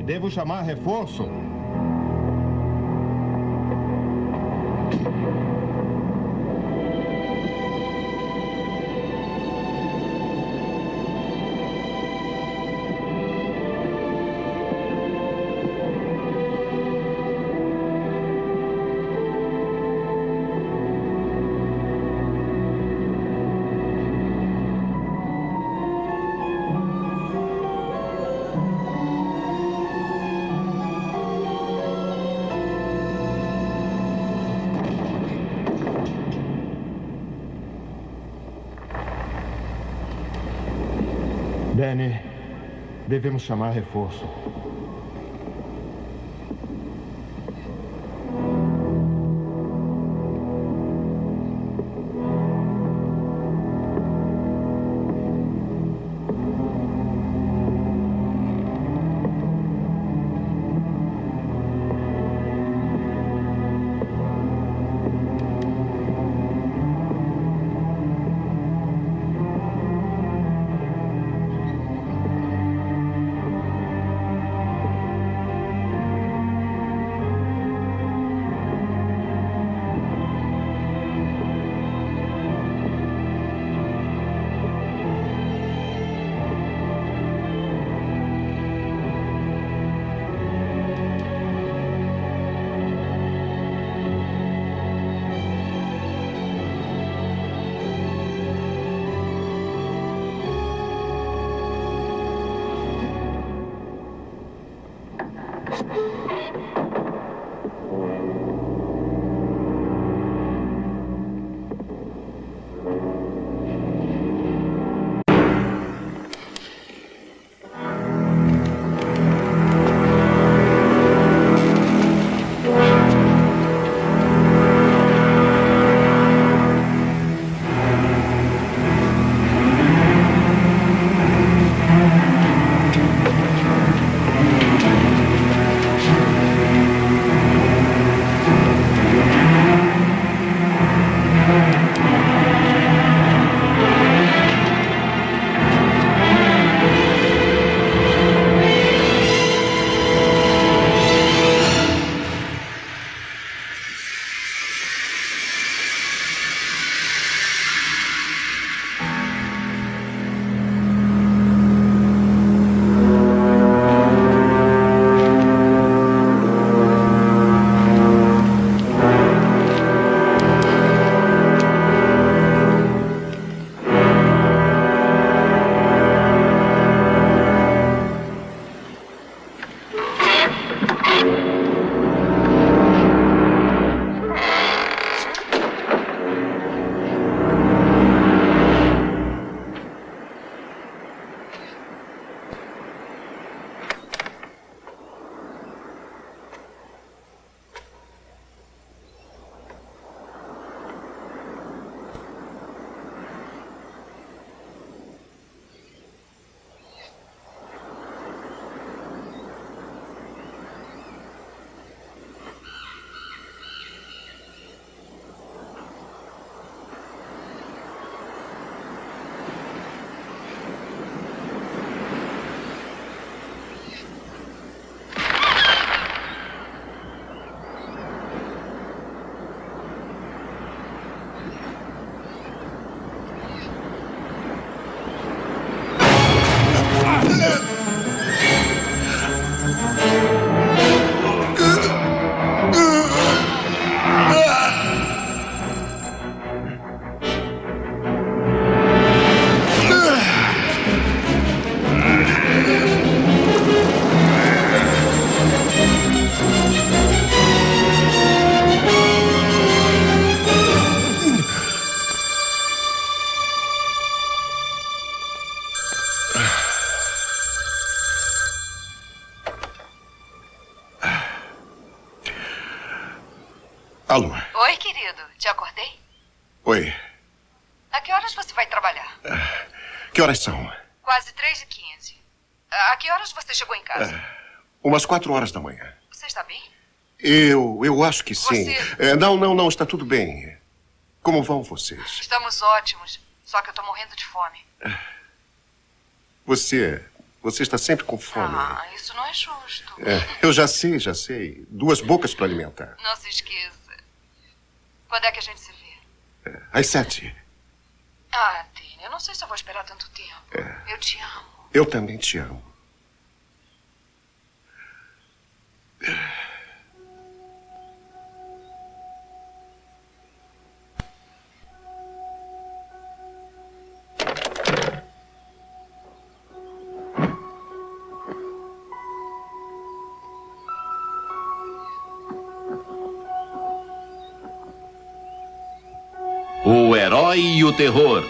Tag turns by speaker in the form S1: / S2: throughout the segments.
S1: devo chamar reforço? Danny, devemos chamar reforço.
S2: Alô?
S3: Oi, querido. Te acordei?
S2: Oi.
S3: A que horas você vai trabalhar?
S2: Que horas são?
S3: Quase 3h15. A que horas você chegou em casa?
S2: Umas 4 horas da manhã.
S3: Você está bem?
S2: Eu acho que sim.
S3: Você...
S2: Não, está tudo bem. Como vão vocês?
S3: Estamos ótimos, só que eu estou morrendo de fome.
S2: Você Você está sempre com fome.
S3: Ah, isso não é justo.
S2: Eu já sei, já sei. 2 bocas para alimentar.
S3: Não se esqueça. Quando é que a gente se vê?
S2: Às 7.
S3: Ah, Tini, eu não sei se eu vou esperar tanto tempo. Eu te amo.
S2: Eu também te amo.
S4: O Herói e o Terror.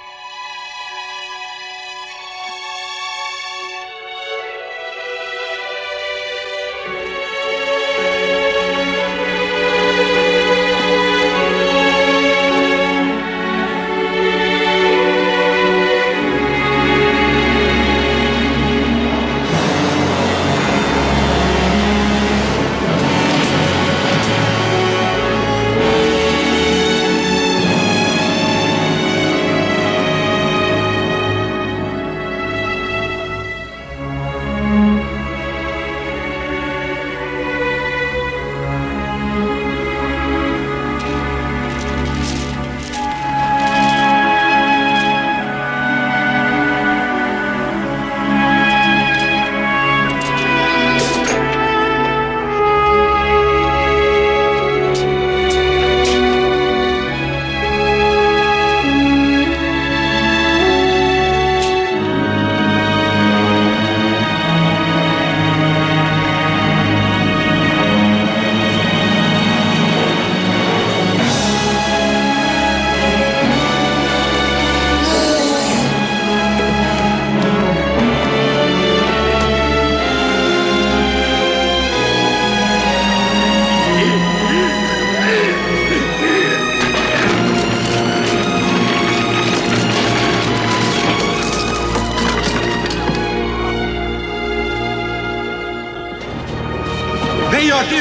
S1: Venham aqui!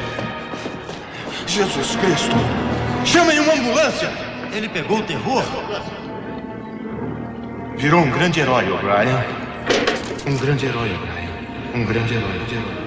S1: Jesus Cristo! Chamem uma ambulância!
S5: Ele pegou o terror?
S1: Virou um grande herói, O'Brien. Um grande herói, O'Brien. Um grande herói.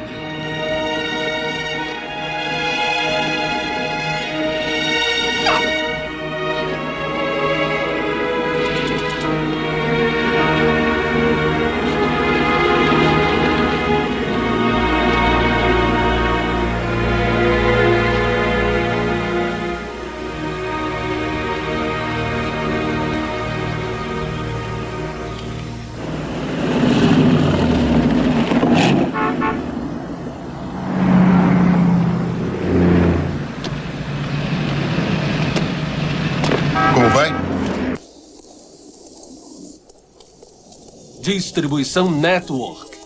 S2: Como vai?
S6: Distribuição Network.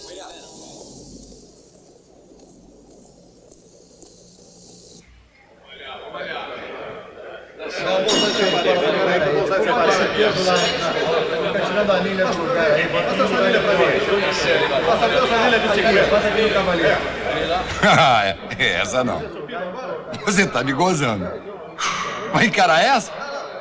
S5: Tirando a anilha do lugar aí. Passa essa anilha pra mim. Passa essa anilha do seguinte. Passa aqui no cavaleiro.
S7: Essa não. Você tá me gozando. Vai encarar essa?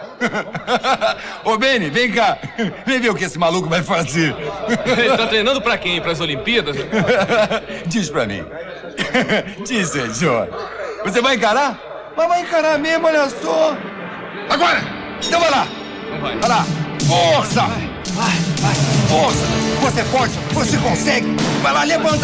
S7: Ô, Benny, vem cá. Vem ver o que esse maluco vai fazer.
S6: Ele tá treinando pra quem? Pras Olimpíadas?
S7: Diz pra mim. Diz, senhor. Você vai encarar? Mas vai encarar mesmo, olha só. Agora! Então vai lá.
S6: Vai.
S7: Vai lá. Força! Vai. Força! Você pode, você consegue. Vai lá, levanta.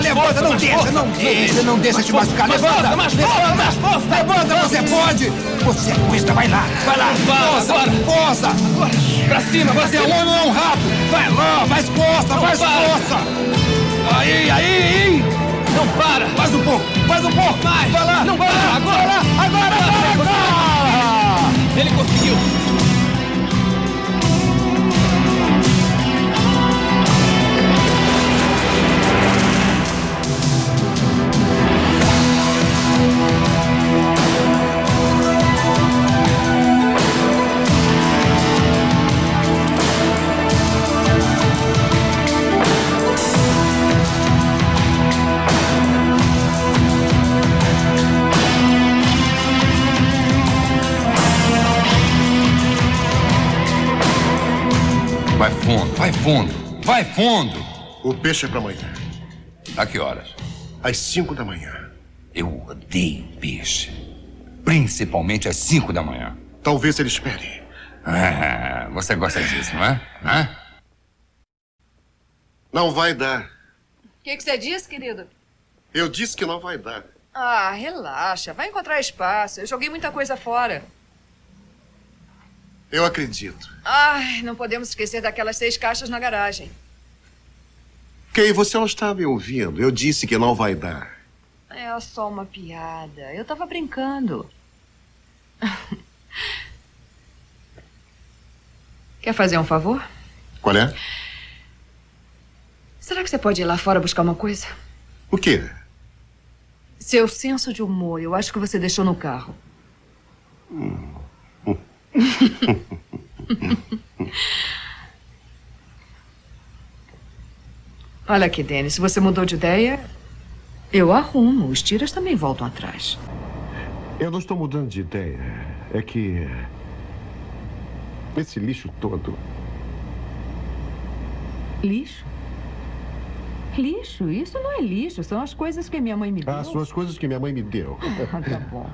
S7: Não deixa te machucar. Levanta, você pode. Você aguenta, vai lá. Força.
S6: Pra cima,
S7: Você é um homem ou é um rato? Vai lá, faz força. Aí.
S6: Não para!
S7: Mais um pouco.
S6: Vai
S7: lá.
S6: Não para!
S7: Agora.
S6: Ele conseguiu!
S7: Vai fundo. Vai fundo.
S2: O peixe é pra amanhã,
S7: A que horas?
S2: às 5 da manhã.
S7: Eu odeio peixe. Principalmente às 5 da manhã.
S2: Talvez ele espere.
S7: Ah, você gosta disso, não é? Hã?
S2: Não vai dar.
S3: O que você disse, querido?
S2: Eu disse que não vai dar.
S3: Ah, relaxa. Vai encontrar espaço. Eu joguei muita coisa fora.
S2: Eu acredito.
S3: Ai, não podemos esquecer daquelas 6 caixas na garagem.
S2: Kay, você não está me ouvindo. Eu disse que não vai dar.
S3: É só uma piada. Eu tava brincando. Quer fazer um favor?
S2: Qual é?
S3: Será que você pode ir lá fora buscar uma coisa?
S2: O quê?
S3: Seu senso de humor, eu acho que você deixou no carro. Olha aqui, Danny, se você mudou de ideia, eu arrumo. Os tiras também voltam atrás.
S2: Eu não estou mudando de ideia. É que... esse lixo todo...
S3: Lixo? Lixo? Isso não é lixo. São as coisas que minha mãe me deu.
S2: Ah, são as coisas que minha mãe me deu.
S3: Tá bom.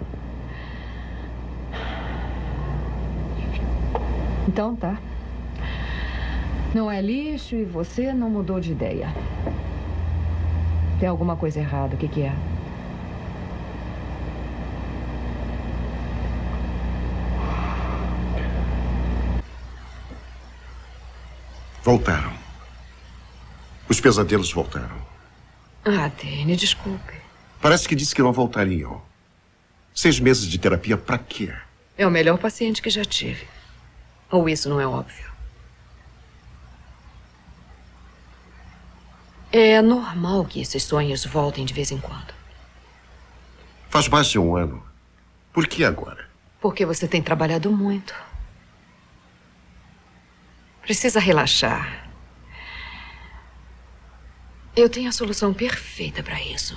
S3: Então tá. Não é lixo e você não mudou de ideia. Tem alguma coisa errada. O que é?
S2: Voltaram. Os pesadelos voltaram.
S3: Ah, Danny, desculpe.
S2: Parece que disse que não voltariam. 6 meses de terapia pra quê?
S3: É o melhor paciente que já tive. Ou isso não é óbvio? É normal que esses sonhos voltem de vez em quando.
S2: Faz mais de 1 ano. Por que agora?
S3: Porque você tem trabalhado muito. Precisa relaxar. Eu tenho a solução perfeita para isso.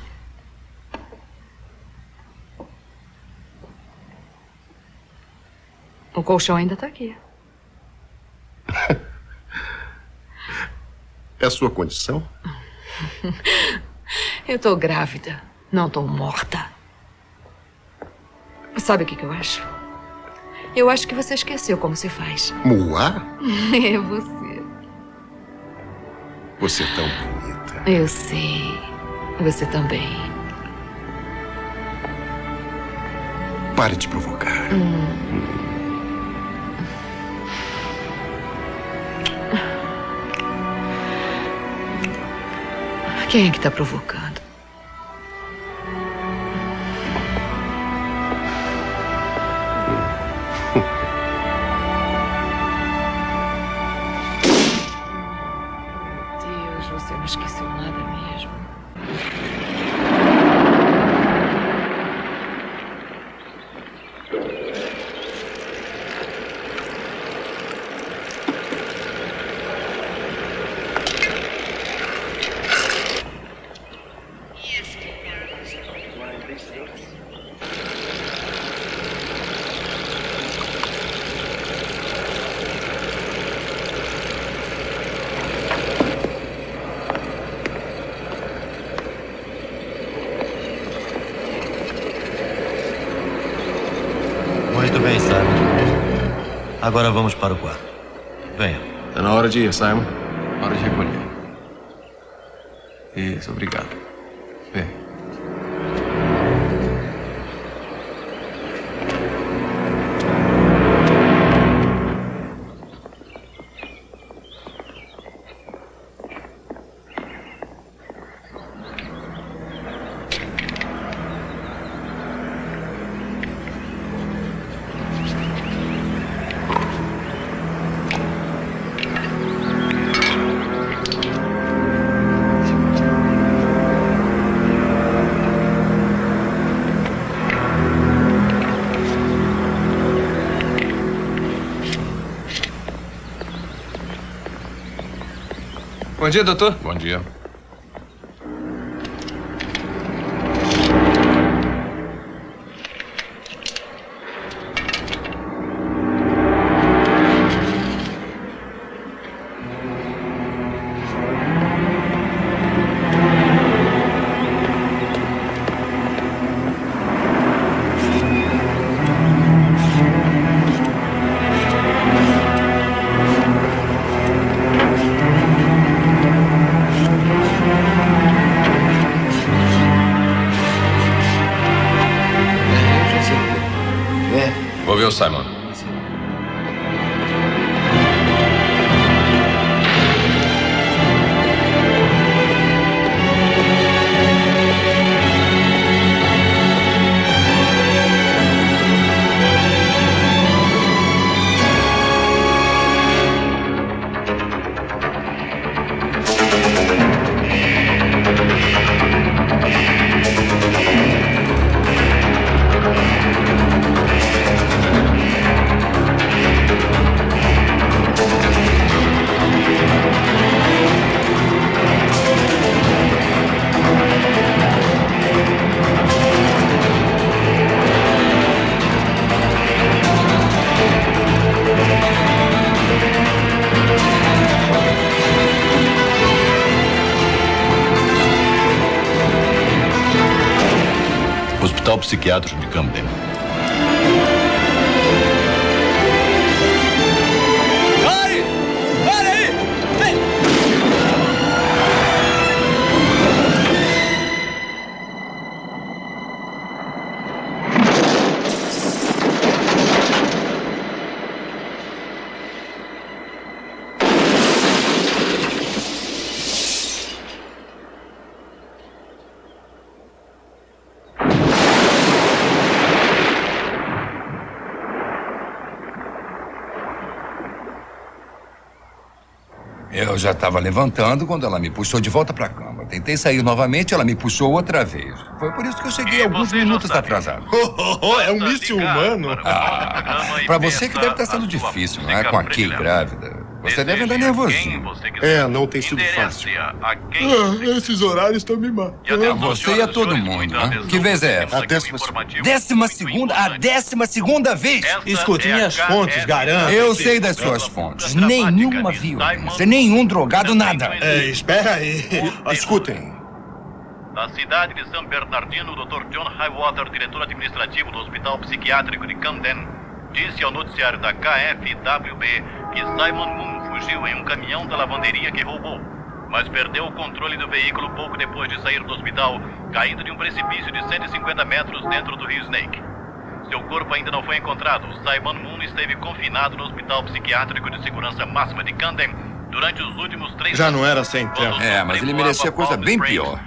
S3: O colchão ainda está aqui.
S2: É a sua condição?
S3: Eu tô grávida. Não tô morta. Sabe o que eu acho? Eu acho que você esqueceu como se faz.
S2: Moá?
S3: É você.
S2: Você é tão bonita.
S3: Eu sei. Você também.
S2: Pare de provocar.
S3: Quem é que tá provocando? Deus, você não esqueceu nada mesmo.
S1: Muito bem, Simon. Agora vamos para o quarto. Venha.
S5: Tá na hora de ir, Simon. Hora de recolher. Isso, obrigado. Vem.
S6: Bom dia, doutor.
S5: Bom dia.
S1: Simon.
S4: Hospital Psiquiátrico de Camden.
S5: Pare! Pare aí! Vem!
S7: Eu já estava levantando quando ela me puxou de volta para a cama. Tentei sair novamente, ela me puxou outra vez. Foi por isso que eu cheguei alguns minutos atrasado.
S1: É um míssil humano.
S7: Para você que deve estar sendo difícil, não é? Com a Kay grávida. Você deve andar nervosinho.
S2: Não tem sido fácil.
S1: Esses horários estão me matando.
S7: A você e a todo mundo, né? Que vez é essa?
S2: A 12ª.
S7: 12ª? A 12ª vez?
S1: Escute, minhas fontes garantem.
S7: Eu sei das suas fontes. Nenhuma violência, nenhum drogado, nada.
S1: Espera aí. Escutem.
S8: Da cidade de São Bernardino, o Dr. John Highwater, diretor administrativo do Hospital Psiquiátrico de Camden, disse ao noticiário da KFWB que Simon Moon fugiu em um caminhão da lavanderia que roubou, mas perdeu o controle do veículo pouco depois de sair do hospital, caindo de um precipício de 150 metros dentro do rio Snake. Seu corpo ainda não foi encontrado. Simon Moon esteve confinado no Hospital Psiquiátrico de Segurança Máxima de Camden durante os últimos 3 anos.
S1: Já não era sem tempo.
S7: Mas ele merecia coisa bem pior.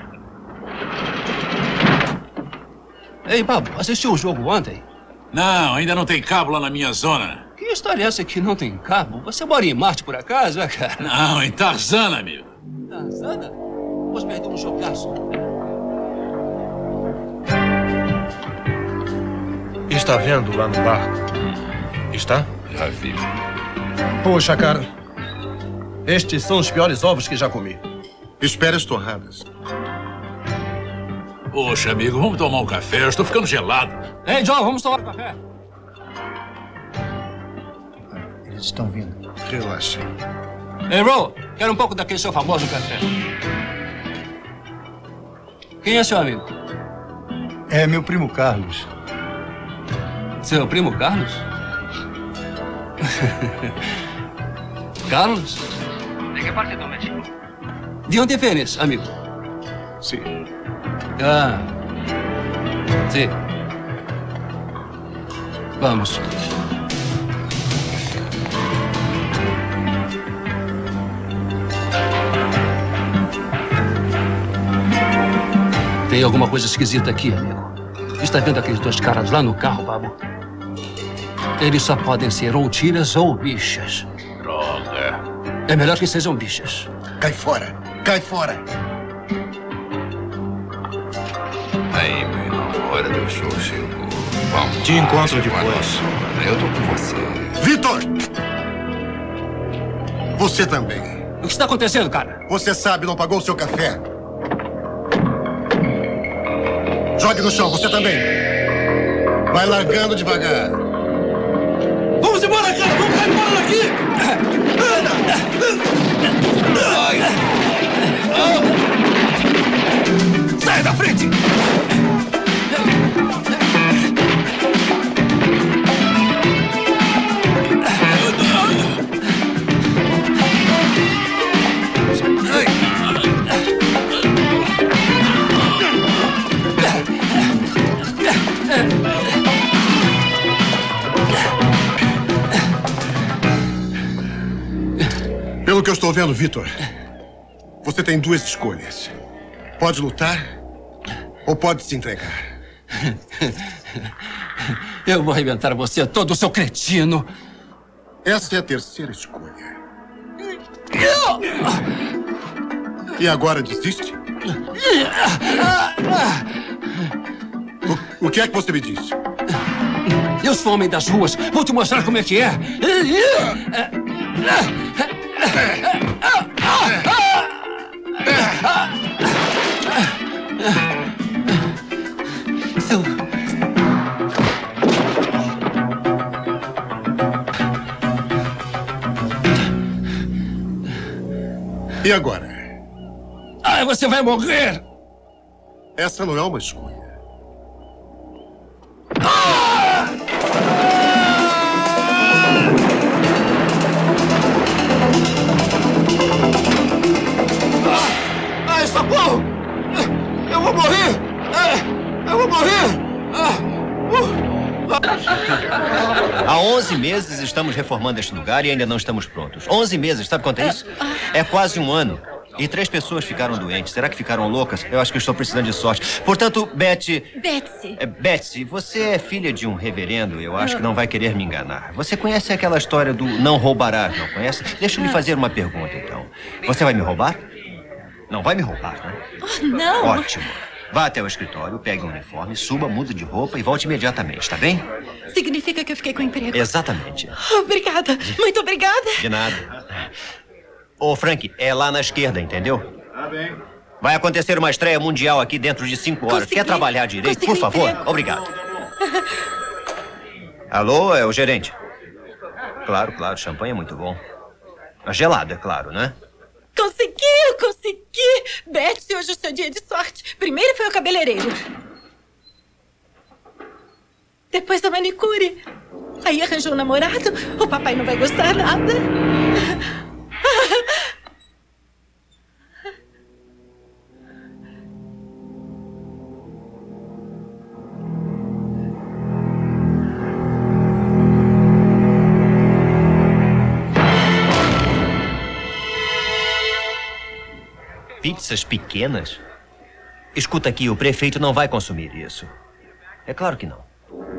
S5: Ei, Babo, assistiu o jogo ontem?
S9: Não, ainda não tem cabo lá na minha zona.
S5: Que história é essa que não tem cabo? Você mora em Marte, por acaso, cara?
S9: Não, em Tarzana, amigo.
S5: Tarzana? Pois perdeu um jogaço.
S1: Está vendo lá no barco? Está?
S7: Já vi.
S5: Poxa, cara. Estes são os piores ovos que já comi.
S2: Espere as torradas.
S9: Poxa, amigo, vamos tomar um café. Eu estou ficando gelado.
S5: Ei, John, vamos tomar um café.
S2: Eles estão vindo. Relaxe.
S5: Ei, Ro, quero um pouco daquele seu famoso café. Quem é seu amigo?
S2: É meu primo Carlos.
S5: Seu primo Carlos? Carlos? De que parte do México? De onde vienes, amigo?
S2: Sim.
S5: Sim. Vamos. Tem alguma coisa esquisita aqui, amigo. Está vendo aqueles dois caras lá no carro, Babo? Eles só podem ser ou tiras ou bichas.
S9: Droga.
S5: É melhor que sejam bichas.
S2: Cai fora! Cai fora!
S7: Aí, meu irmão, a hora do show chegou. Vamos.
S1: Te encontro depois.
S7: Eu tô com você.
S2: Vitor! Você também.
S5: O que está acontecendo, cara?
S2: Você sabe, não pagou o seu café. Jogue no chão, você também. Vai largando devagar.
S5: Vamos embora, cara! Vamos embora daqui! Sai da frente!
S2: Pelo que eu estou vendo, Vitor, você tem duas escolhas. Pode lutar ou pode se entregar.
S5: Eu vou arrebentar você todo, seu cretino.
S2: Essa é a terceira escolha. E agora desiste? O que é que você me disse?
S5: Eu sou homem das ruas. Vou te mostrar como é que é.
S2: E agora?
S5: Você vai morrer!
S2: Essa não é uma escolha.
S5: Socorro! Eu vou morrer! Eu vou morrer!
S10: Há 11 meses estamos reformando este lugar e ainda não estamos prontos. 11 meses, sabe quanto é isso? É quase um ano. E 3 pessoas ficaram doentes. Será que ficaram loucas? Eu acho que estou precisando de sorte. Portanto, Betsy... Betsy, você é filha de um reverendo. Eu acho que não vai querer me enganar. Você conhece aquela história do não roubarás, não conhece? Deixa eu lhe fazer uma pergunta, então. Você vai me roubar? Não vai me roubar, né?
S11: Não.
S10: Ótimo. Vá até o escritório, pegue um uniforme, suba, mude de roupa e volte imediatamente, tá bem?
S11: Significa que eu fiquei com o emprego.
S10: Exatamente.
S11: Obrigada. Muito obrigada.
S10: De nada. Ô, Frank, é lá na esquerda, entendeu?
S1: Tá bem.
S10: Vai acontecer uma estreia mundial aqui dentro de 5 horas.
S11: Consegui.
S10: Quer trabalhar direito, por
S11: Consegui
S10: favor?
S11: emprego.
S10: Obrigado. Alô, é o gerente? Claro, champanhe é muito bom. Gelado, é claro, né?
S11: Consegui! Betsy, hoje é o seu dia de sorte. Primeiro foi o cabeleireiro. Depois a manicure. Aí arranjou um namorado. O papai não vai gostar nada.
S10: Pizzas pequenas? Escuta aqui, o prefeito não vai consumir isso. É claro que não.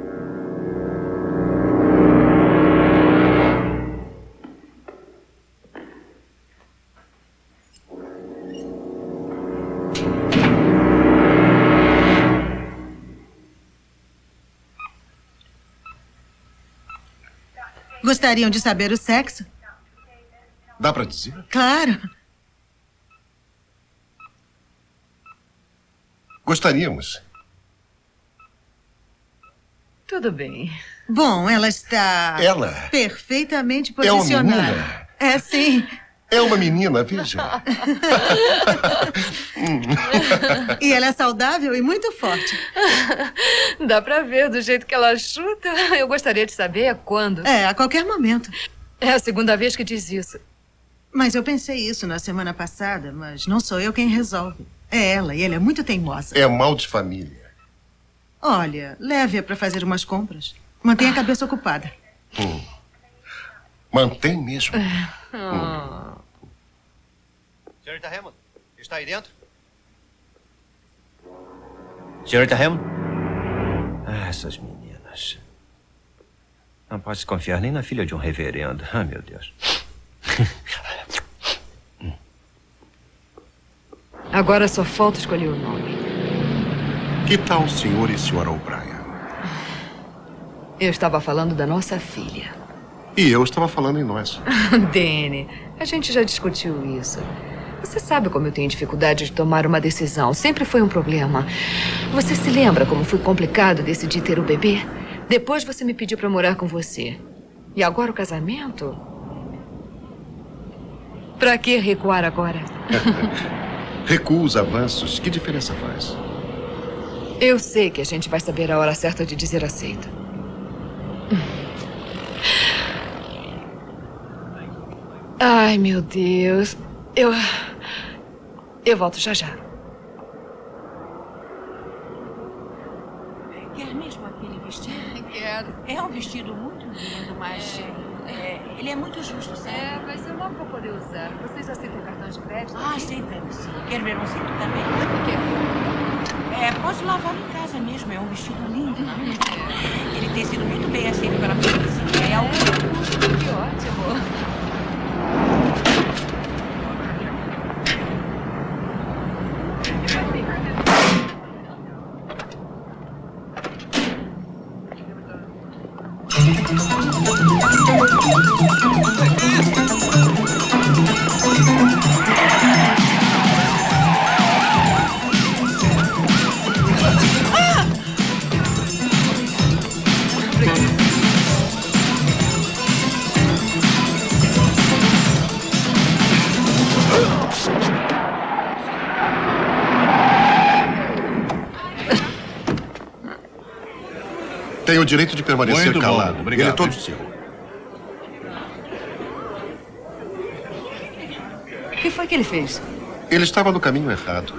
S12: Gostariam de saber o sexo?
S2: Dá pra dizer?
S12: Claro.
S2: Gostaríamos.
S3: Tudo bem.
S12: Bom, ela está...
S2: Ela?
S12: Perfeitamente
S2: É uma
S12: posicionada.
S2: menina?
S12: É, sim.
S2: É uma menina, veja.
S12: E ela é saudável e muito forte.
S3: Dá pra ver do jeito que ela chuta. Eu gostaria de saber quando.
S12: É, a qualquer momento.
S3: É a segunda vez que diz isso.
S12: Mas eu pensei isso na semana passada, mas não sou eu quem resolve. É ela, e ela é muito teimosa.
S2: É mal de família.
S12: Olha, leve-a para fazer umas compras. Mantenha a cabeça ocupada.
S2: Mantém mesmo.
S10: Senhorita Hammond, está aí dentro? Senhorita Hammond? Essas meninas. Não pode se confiar nem na filha de um reverendo. Ah, meu Deus.
S3: Agora só falta escolher o nome.
S2: Que tal o senhor e senhora O'Brien?
S3: Eu estava falando da nossa filha.
S2: E eu estava falando em nós.
S3: Danny, a gente já discutiu isso. Você sabe como eu tenho dificuldade de tomar uma decisão. Sempre foi um problema. Você se lembra como foi complicado decidir ter o bebê? Depois você me pediu para morar com você. E agora o casamento? Pra que recuar agora?
S2: Recuo os avanços. Que diferença faz?
S3: Eu sei que a gente vai saber a hora certa de dizer aceito. Ai, meu Deus. Eu volto já já.
S11: Quer mesmo aquele vestido?
S3: Quero.
S11: É um vestido muito lindo, mas ele é muito justo, sabe?
S3: Vai ser uma Só para poder usar. Vocês aceitam cartão de crédito?
S11: Ah, aceitamos sim. Quero ver um cinto também.
S3: O quê?
S11: Posso lavar em casa mesmo. É um vestido lindo. Ele tem sido muito bem aceito pela polícia.
S3: Que ótimo.
S2: Tem o direito de permanecer
S4: Muito bom,
S2: calado.
S4: obrigado.
S2: Ele é todo seu.
S3: O que foi que ele fez?
S2: Ele estava no caminho errado.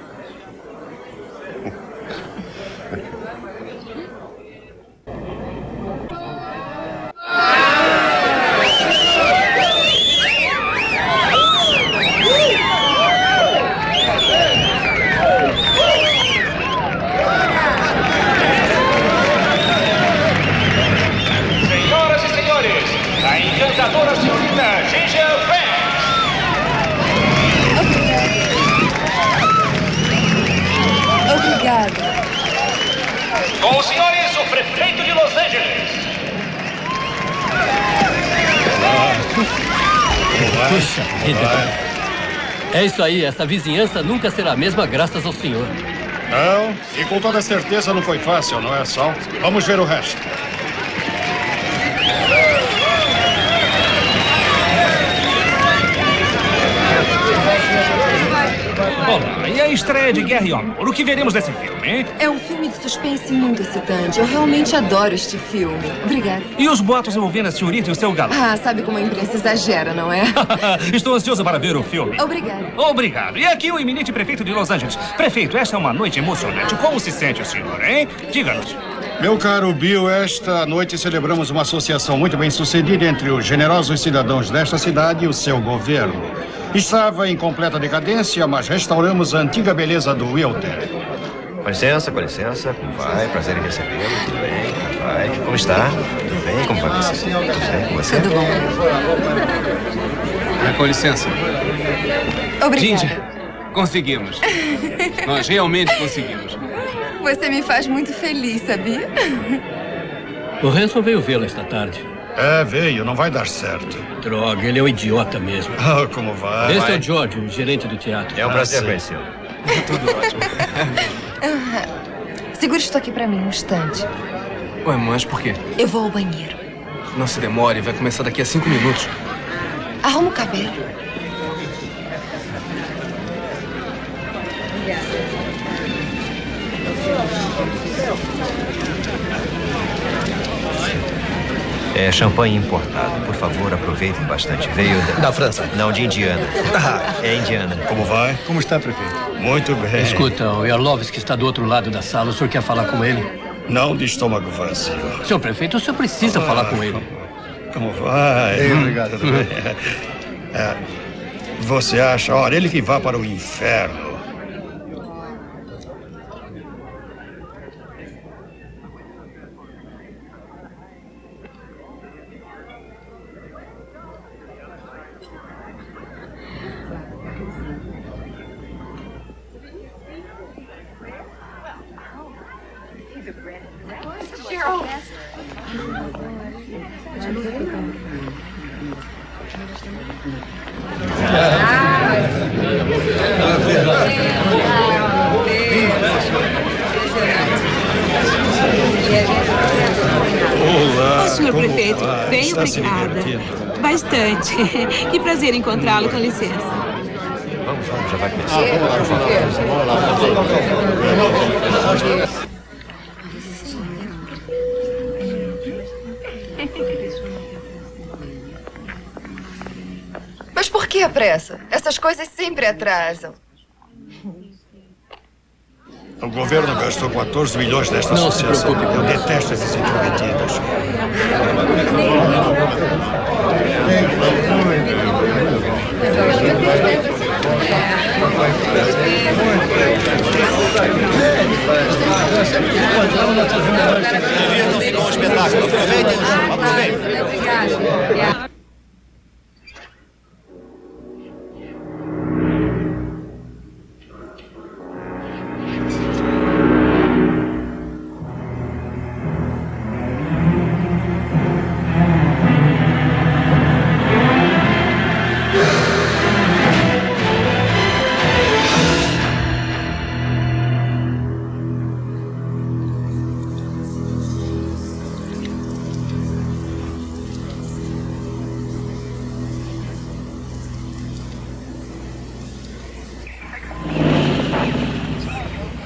S13: Senhoras e senhores, a encantadora senhorita Ginger Vance.
S3: Obrigada.
S13: Com os senhores, o prefeito de Los Angeles.
S14: Puxa vida. É isso aí, essa vizinhança nunca será a mesma graças ao senhor.
S15: Não, e com toda certeza não foi fácil, não é, Sal? Vamos ver o resto.
S13: Olá, e a estreia de Guerra e Amor? O que veremos desse filme, hein?
S3: É um filme de suspense muito excitante. Eu realmente adoro este filme. Obrigada.
S13: E os boatos envolvendo a senhorita e o seu galã?
S3: Ah, sabe como a imprensa exagera, não é?
S13: Estou ansioso para ver o filme.
S3: Obrigada.
S13: Obrigado. E aqui o eminente prefeito de Los Angeles. Prefeito, esta é uma noite emocionante. Como se sente o senhor, hein? Diga-nos.
S15: Meu caro Bill, esta noite celebramos uma associação muito bem sucedida entre os generosos cidadãos desta cidade e o seu governo. Estava em completa decadência, mas restauramos a antiga beleza do Wilter.
S10: Com licença, com licença. Como vai? Prazer em recebê-lo. Tudo bem? Vai. Como está? Tudo bem? Como vai você? Tudo bem com você?
S3: Tudo bom.
S6: Com licença.
S3: Obrigada.
S6: Ginger, conseguimos. Nós realmente conseguimos.
S3: Você me faz muito feliz, sabia?
S14: O Hanson veio vê-la esta tarde.
S15: É, veio. Não vai dar certo.
S14: Droga, ele é um idiota mesmo.
S15: Ah, como vai?
S14: Esse é o George, o gerente do teatro.
S10: É um prazer conhecê-lo.
S6: Tudo ótimo.
S3: Segura isso aqui pra mim um instante.
S6: Ué, mas por quê?
S3: Eu vou ao banheiro.
S6: Não se demore, vai começar daqui a 5 minutos.
S3: Arruma o cabelo.
S10: É champanhe importado. Por favor, aproveitem bastante. Veio
S16: Da França?
S10: Não, de Indiana. É indiana.
S15: Como vai?
S16: Como está, prefeito?
S15: Muito bem.
S14: Escuta, o Yarlovski está do outro lado da sala. O senhor quer falar com ele?
S15: Não de estômago vazio.
S14: Senhor prefeito, o senhor precisa falar com ele.
S15: Como vai?
S16: Obrigado, tudo bem.
S15: Você acha? Ora, ele que vá para o inferno.
S11: Olá, senhor prefeito, bem
S15: Está se
S11: obrigada.
S15: divertindo?
S11: Bastante. Que prazer encontrá-lo, com licença.
S10: Vamos, já vai começar.
S3: Mas por que a pressa? Essas coisas sempre atrasam.
S15: O governo gastou 14 milhões nesta
S14: Não se
S15: associação.
S14: preocupe com
S15: Eu
S14: isso.
S15: detesto esses intrometidos.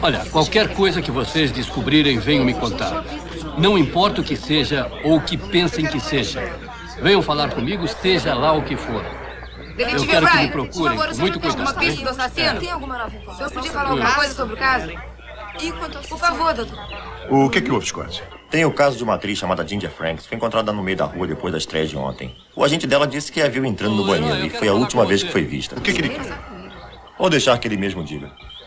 S14: Olha, qualquer coisa que vocês descobrirem, venham me contar. Não importa o que seja ou o que pensem que seja. Venham falar comigo, seja lá o que for. Eu quero que me procurem com muito cuidado.
S16: Alguma pista do assassino? Tem alguma nova informação? O senhor podia falar alguma coisa sobre o caso? E quanto ao... Por favor, doutor.
S2: O que houve, Scott?
S10: Tem o caso de uma atriz chamada Ginger Franks. Foi encontrada no meio da rua depois da estreia de ontem. O agente dela disse que a viu entrando no banheiro e foi a última vez que foi vista.
S2: O que ele quer?
S10: Ou deixar que ele mesmo diga.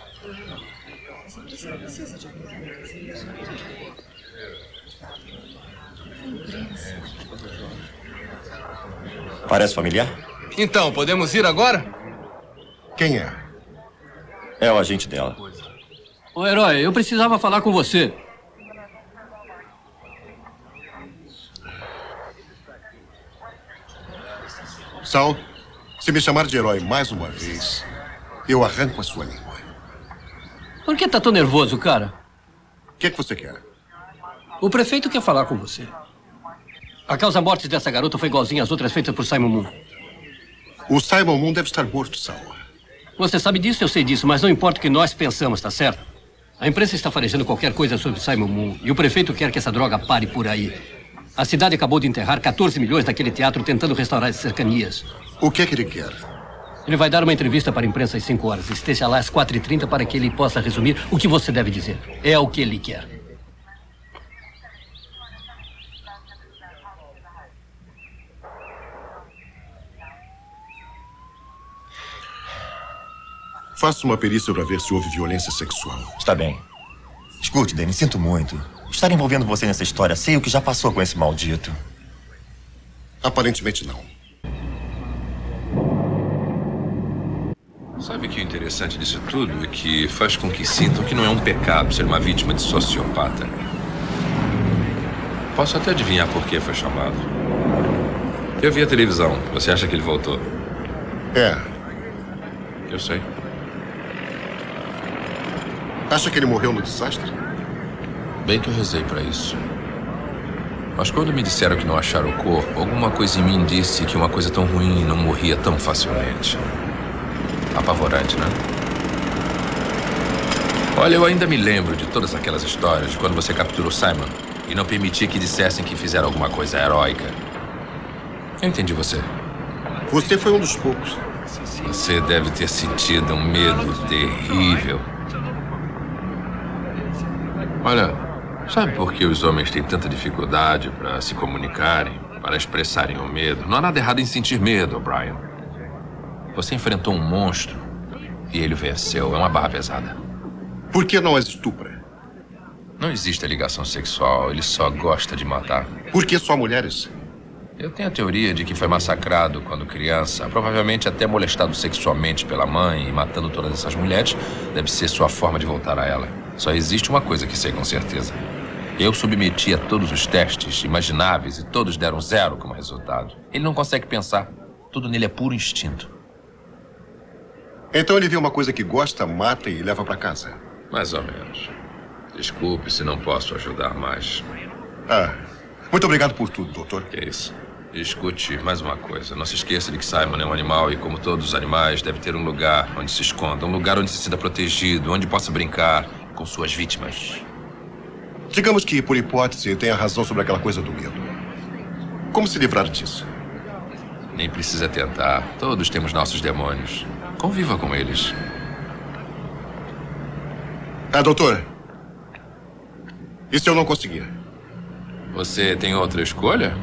S10: Parece familiar?
S6: Então, podemos ir agora?
S2: Quem é?
S10: É o agente dela.
S14: Ô, herói, eu precisava falar com você.
S2: Sal, se me chamar de herói mais uma vez, eu arranco a sua língua.
S14: Por que tá tão nervoso, cara?
S2: O que você quer?
S14: O prefeito quer falar com você. A causa-morte dessa garota foi igualzinha às outras feitas por Simon Moon.
S2: O Simon Moon deve estar morto, Sal.
S14: Você sabe disso, eu sei disso, mas não importa o que nós pensamos, tá certo? A imprensa está farejando qualquer coisa sobre Simon Moon e o prefeito quer que essa droga pare por aí. A cidade acabou de enterrar 14 milhões naquele teatro tentando restaurar as cercanias.
S2: O que é que ele quer?
S14: Ele vai dar uma entrevista para a imprensa às 5 horas. Esteja lá às 4h30 para que ele possa resumir o que você deve dizer. É o que ele quer.
S2: Faça uma perícia para ver se houve violência sexual.
S10: Está bem. Escute, Danny, sinto muito. Estar envolvendo você nessa história, sei o que já passou com esse maldito.
S2: Aparentemente não.
S17: Sabe que o interessante disso tudo é que faz com que sintam que não é um pecado ser uma vítima de sociopata. Posso até adivinhar por que foi chamado. Eu vi a televisão. Você acha que ele voltou?
S2: É.
S17: Eu sei.
S2: Acha que ele morreu no desastre?
S17: Bem que eu rezei pra isso. Mas quando me disseram que não acharam o corpo, alguma coisa em mim disse que uma coisa tão ruim não morria tão facilmente. Apavorante, né? Olha, eu ainda me lembro de todas aquelas histórias de quando você capturou Simon e não permitia que dissessem que fizeram alguma coisa heróica. Eu entendi você.
S2: Você foi um dos poucos.
S17: Você deve ter sentido um medo terrível. Olha, sabe por que os homens têm tanta dificuldade para se comunicarem, para expressarem o medo? Não há nada errado em sentir medo, Brian. Você enfrentou um monstro e ele venceu. É uma barra pesada.
S2: Por que não as estupra?
S17: Não existe ligação sexual. Ele só gosta de matar.
S2: Por que só mulheres?
S17: Eu tenho a teoria de que foi massacrado quando criança, provavelmente até molestado sexualmente pela mãe e matando todas essas mulheres. Deve ser sua forma de voltar a ela. Só existe uma coisa que sei com certeza. Eu submeti a todos os testes imagináveis e todos deram 0 como resultado. Ele não consegue pensar. Tudo nele é puro instinto.
S2: Então ele vê uma coisa que gosta, mata e leva para casa?
S17: Mais ou menos. Desculpe se não posso ajudar mais.
S2: Muito obrigado por tudo, doutor.
S17: Que é isso. Escute mais uma coisa. Não se esqueça de que Simon é um animal e, como todos os animais, deve ter um lugar onde se esconda. Um lugar onde se sinta protegido, onde possa brincar com suas vítimas.
S2: Digamos que, por hipótese, tenha razão sobre aquela coisa do medo. Como se livrar disso?
S17: Nem precisa tentar. Todos temos nossos demônios. Conviva com eles.
S2: Doutor. E se eu não conseguir?
S17: Você tem outra escolha?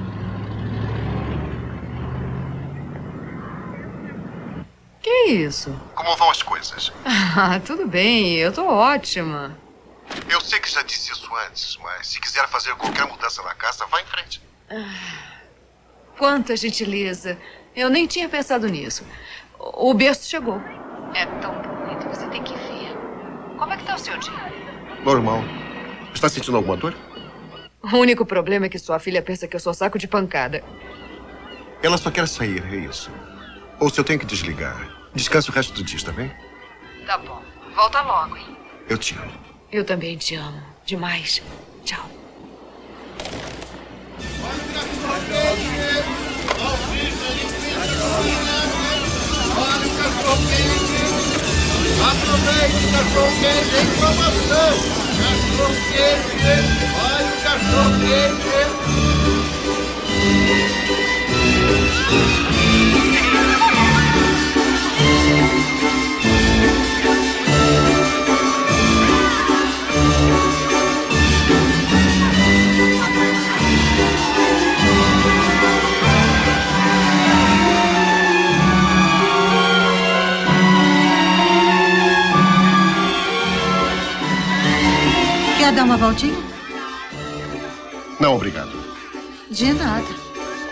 S3: Que isso?
S2: Como vão as coisas?
S3: Tudo bem, eu tô ótima.
S2: Eu sei que já disse isso antes, mas se quiser fazer qualquer mudança na casa, vá em frente.
S3: Quanta gentileza. Eu nem tinha pensado nisso. O berço chegou. É tão bonito, você tem que ver. Como é que tá o seu dia?
S2: Normal. Está sentindo alguma dor?
S3: O único problema é que sua filha pensa que eu sou saco de pancada.
S2: Ela só quer sair, é isso. Ou se eu tenho que desligar, descanse o resto do dia, está bem?
S3: Tá bom. Volta logo, hein?
S2: Eu te amo.
S3: Eu também te amo. Demais. Tchau.
S15: Aproveite, cachorro-quente em promoção! Cachorro-quente! Olha o cachorro-quente!
S12: Quer dar uma voltinha?
S2: Não, obrigado.
S12: De nada.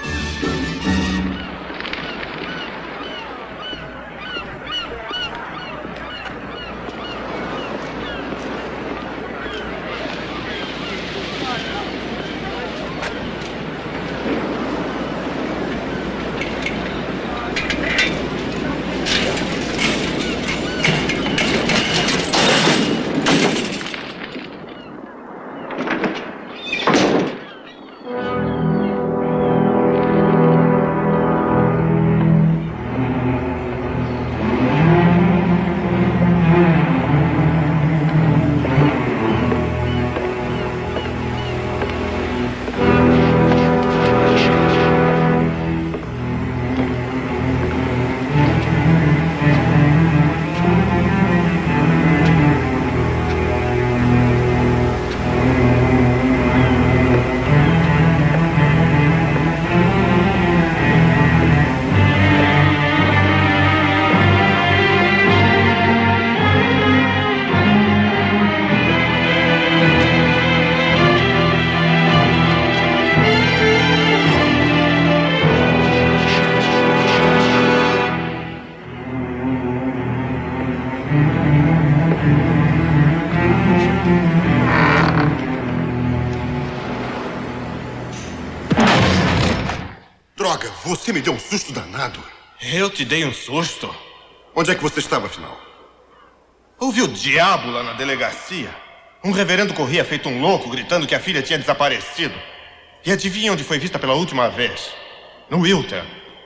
S2: Droga, você me deu um susto danado.
S1: Eu te dei um susto?
S2: Onde é que você estava, afinal?
S1: Houve o diabo lá na delegacia. Um reverendo corria feito um louco, gritando que a filha tinha desaparecido. E adivinha onde foi vista pela última vez? No Wilton.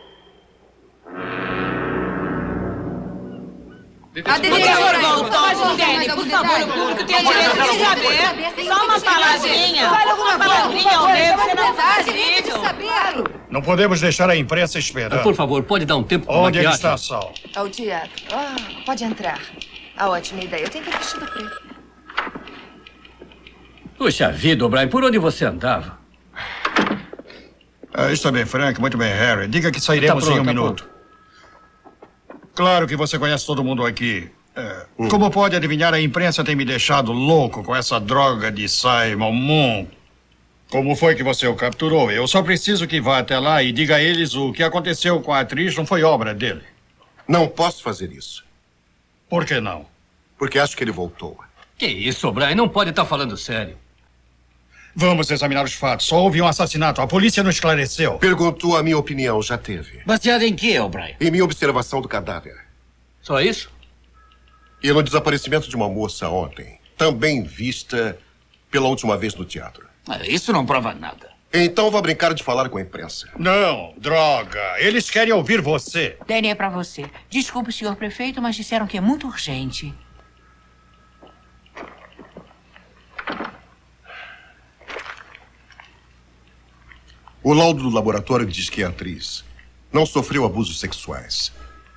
S16: A delegada voltou, Danny. Por favor, o público tem direito de saber. Só uma palavrinha. Fale alguma palavrinha ao meio. Você não saber.
S15: Não podemos deixar a imprensa esperando.
S14: Por favor, pode dar um tempo para
S15: Onde é que
S14: maquiagem?
S15: está a Sal?
S16: Ao teatro. Pode entrar. Ótima ideia. Eu tenho que ir vestido preto.
S14: Puxa vida, O'Brien, por onde você andava?
S15: Está bem, Frank. Muito bem, Harry. Diga que sairemos em um minuto. Claro que você conhece todo mundo aqui. Como pode adivinhar, a imprensa tem me deixado louco com essa droga de Simon Moon. Como foi que você o capturou? Eu só preciso que vá até lá e diga a eles o que aconteceu com a atriz não foi obra dele.
S2: Não posso fazer isso.
S15: Por que não?
S2: Porque acho que ele voltou.
S14: Que isso, O'Brien? Não pode estar falando sério.
S15: Vamos examinar os fatos. Só houve um assassinato. A polícia não esclareceu.
S2: Perguntou a minha opinião. Já teve.
S18: Baseado em quê, O'Brien?
S2: Em minha observação do cadáver.
S14: Só isso?
S2: E no desaparecimento de uma moça ontem. Também vista pela última vez no teatro.
S18: Isso não prova nada.
S2: Então vá brincar de falar com a imprensa.
S15: Não, droga. Eles querem ouvir você.
S11: Danny, é pra você. Desculpe, senhor prefeito, mas disseram que é muito urgente.
S2: O laudo do laboratório diz que a atriz não sofreu abusos sexuais.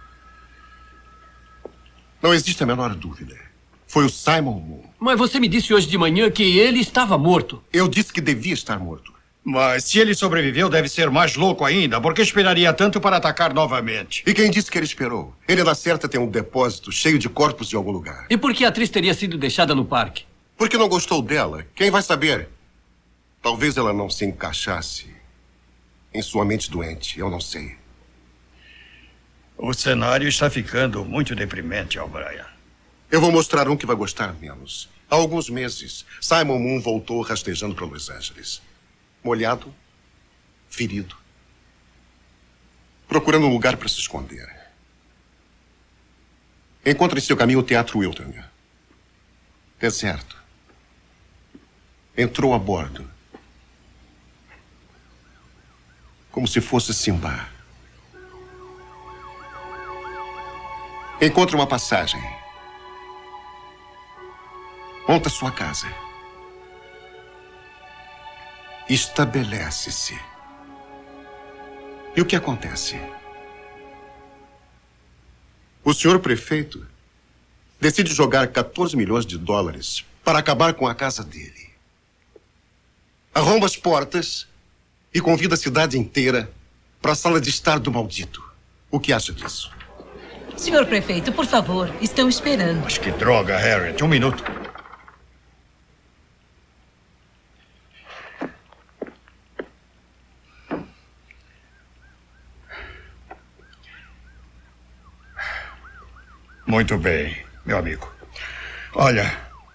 S2: Não existe a menor dúvida. Foi o Simon Moon.
S14: Mas você me disse hoje de manhã que ele estava morto.
S2: Eu disse que devia estar morto.
S15: Mas se ele sobreviveu, deve ser mais louco ainda. Por que esperaria tanto para atacar novamente?
S2: E quem disse que ele esperou? Ele, na certa, tem um depósito cheio de corpos de algum lugar.
S14: E por que a atriz teria sido deixada no parque?
S2: Porque não gostou dela. Quem vai saber? Talvez ela não se encaixasse em sua mente doente. Eu não sei.
S15: O cenário está ficando muito deprimente, O'Brien.
S2: Eu vou mostrar um que vai gostar menos. Há alguns meses, Simon Moon voltou rastejando para Los Angeles. Molhado, ferido, procurando um lugar para se esconder. Encontra em seu caminho o Teatro Wilton. Deserto. Entrou a bordo. Como se fosse Simba. Encontra uma passagem monta sua casa. Estabelece-se. E o que acontece? O senhor prefeito decide jogar 14 milhões de dólares para acabar com a casa dele. Arromba as portas e convida a cidade inteira para a sala de estar do maldito. O que acha disso?
S11: Senhor prefeito, por favor, estão esperando.
S15: Mas que droga, Harriet. Um minuto. Muito bem, meu amigo. Olha,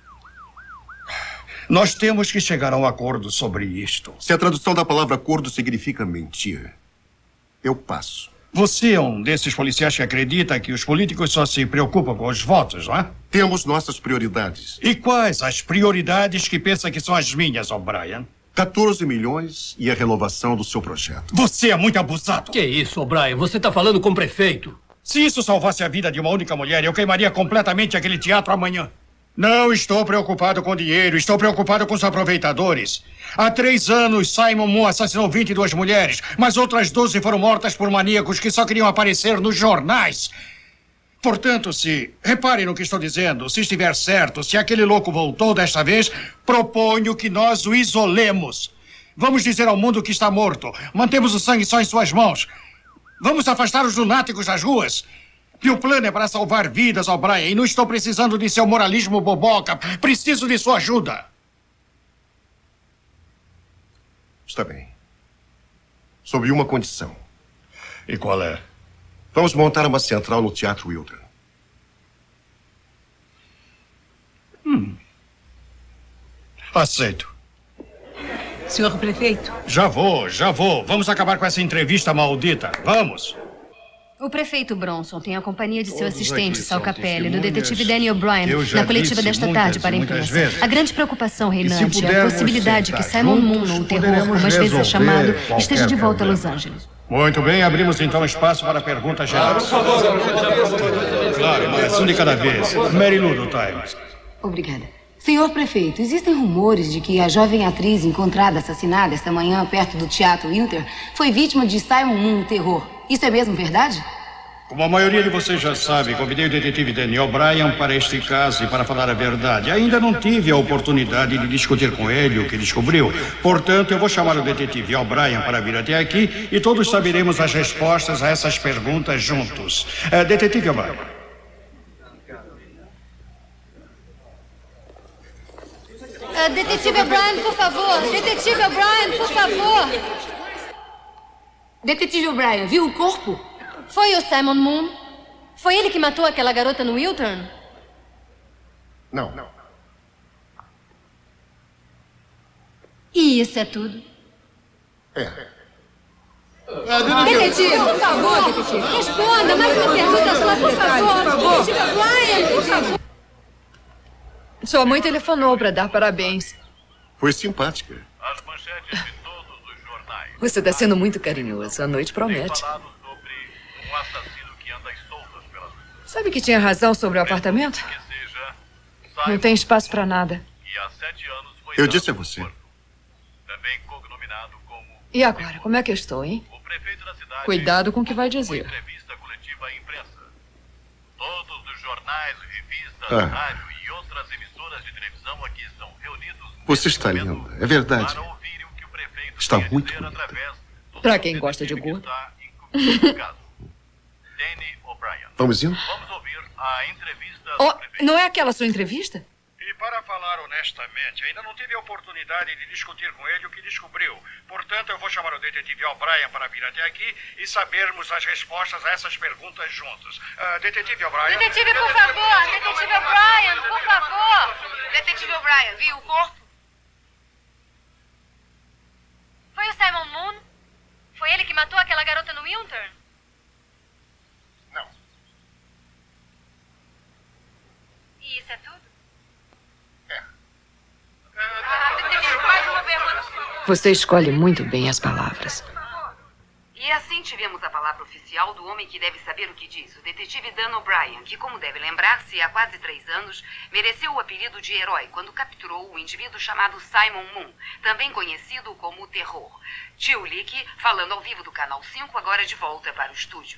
S15: nós temos que chegar a um acordo sobre isto.
S2: Se a tradução da palavra acordo significa mentir, eu passo.
S15: Você é um desses policiais que acredita que os políticos só se preocupam com os votos, não é?
S2: Temos nossas prioridades.
S15: E quais as prioridades que pensa que são as minhas, O'Brien?
S2: 14 milhões e a renovação do seu projeto.
S15: Você é muito abusado.
S14: Que isso, O'Brien? Você está falando com o prefeito.
S15: Se isso salvasse a vida de uma única mulher, eu queimaria completamente aquele teatro amanhã. Não estou preocupado com dinheiro, estou preocupado com os aproveitadores. Há 3 anos, Simon Moon assassinou 22 mulheres, mas outras 12 foram mortas por maníacos que só queriam aparecer nos jornais. Portanto, reparem no que estou dizendo, se estiver certo, se aquele louco voltou desta vez, proponho que nós o isolemos. Vamos dizer ao mundo que está morto. Mantemos o sangue só em suas mãos. Vamos afastar os lunáticos das ruas. E o plano é para salvar vidas, O'Brien. E não estou precisando de seu moralismo boboca. Preciso de sua ajuda.
S2: Está bem. Sob uma condição.
S15: E qual é?
S2: Vamos montar uma central no Teatro Wilton.
S15: Aceito.
S11: Senhor prefeito?
S15: Já vou. Vamos acabar com essa entrevista maldita. Vamos.
S19: O prefeito Bronson tem a companhia de seu
S15: Todos
S19: assistente,
S15: aqui
S19: Sal
S15: são
S19: Capelli, do
S15: testemunhas.
S19: detetive Danny O'Brien,
S15: Eu já
S19: na coletiva
S15: disse
S19: desta
S15: muitas
S19: tarde para a
S15: e muitas
S19: imprensa.
S15: vezes.
S19: A grande preocupação
S15: E se
S19: reinante é a
S15: pudermos
S19: possibilidade que
S15: sentar
S19: Simon Moon,
S15: juntos,
S19: ou o terror,
S15: poderemos
S19: como às vezes é
S15: resolver
S19: chamado,
S15: qualquer
S19: esteja de volta a
S15: problema.
S19: Los Angeles.
S15: Muito bem, abrimos então espaço para perguntas gerais. Claro, mas um de cada vez. Mary Lou, do Times.
S20: Obrigada. Senhor prefeito, existem rumores de que a jovem atriz encontrada assassinada esta manhã perto do Teatro Winter foi vítima de Simon Moon, o terror. Isso é mesmo verdade?
S15: Como a maioria de vocês já sabe, convidei o detetive Danny O'Brien para este caso e para falar a verdade. Ainda não tive a oportunidade de discutir com ele o que descobriu. Portanto, eu vou chamar o detetive O'Brien para vir até aqui e todos saberemos as respostas a essas perguntas juntos. Detetive O'Brien.
S19: Detetive O'Brien, por favor! Detetive O'Brien, por favor!
S20: Detetive O'Brien, viu o corpo?
S19: Foi o Simon Moon? Foi ele que matou aquela garota no Wilton?
S2: Não.
S19: E isso é tudo?
S20: Detetive, por favor, detetive.
S19: Responda, mais uma pergunta só, por favor! Detetive O'Brien, por favor!
S3: Sua mãe telefonou para dar parabéns.
S2: Foi simpática.
S3: Você está sendo muito carinhoso. A noite promete. Sabe que tinha razão sobre o apartamento? Não tem espaço para nada.
S2: Eu disse a você.
S3: E agora, como é que eu estou, hein? Cuidado com o que vai dizer.
S8: Todos os jornais, revistas,
S2: Ah.
S8: rádio e outras emissoras de televisão aqui estão reunidos
S2: Você está linda. É verdade. Está muito bonita.
S3: Para quem gosta de gordo.
S2: Vamos indo?
S3: Oh, não é aquela sua entrevista?
S15: E para falar honestamente, ainda não tive a oportunidade de discutir com ele o que descobriu. Portanto, eu vou chamar o detetive O'Brien para vir até aqui e sabermos as respostas a essas perguntas juntos. Detetive O'Brien...
S19: Detetive, por favor! Detetive O'Brien, por favor! Detetive O'Brien, viu o corpo? Foi o Simon Moon? Foi ele que matou aquela garota no Wilton?
S2: Não.
S19: E isso é tudo?
S11: Mais uma pergunta.
S3: Você escolhe muito bem as palavras.
S19: E
S3: E assim tivemos a palavra oficial do homem que deve saber o que diz, o detetive Dan O'Brien, que, como deve lembrar-se, há quase 3 anos, mereceu o apelido de herói quando capturou um indivíduo chamado Simon Moon, também conhecido como o Terror. Tio Lick, falando ao vivo do Canal 5, agora de volta para o estúdio.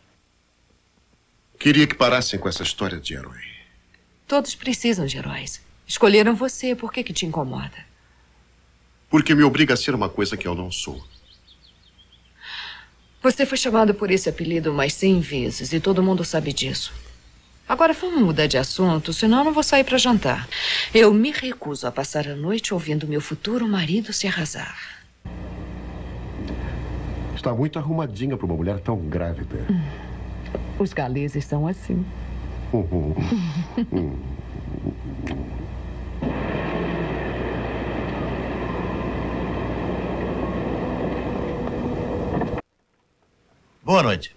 S2: Queria que parassem com essa história de herói.
S3: Todos precisam de heróis. Escolheram você, por que te incomoda?
S2: Porque me obriga a ser uma coisa que eu não sou.
S3: Você foi chamado por esse apelido umas 100 vezes e todo mundo sabe disso. Agora vamos mudar de assunto, senão eu não vou sair para jantar. Eu me recuso a passar a noite ouvindo meu futuro marido se arrasar.
S2: Está muito arrumadinha para uma mulher tão grávida.
S3: Os galeses são assim.
S10: Boa noite.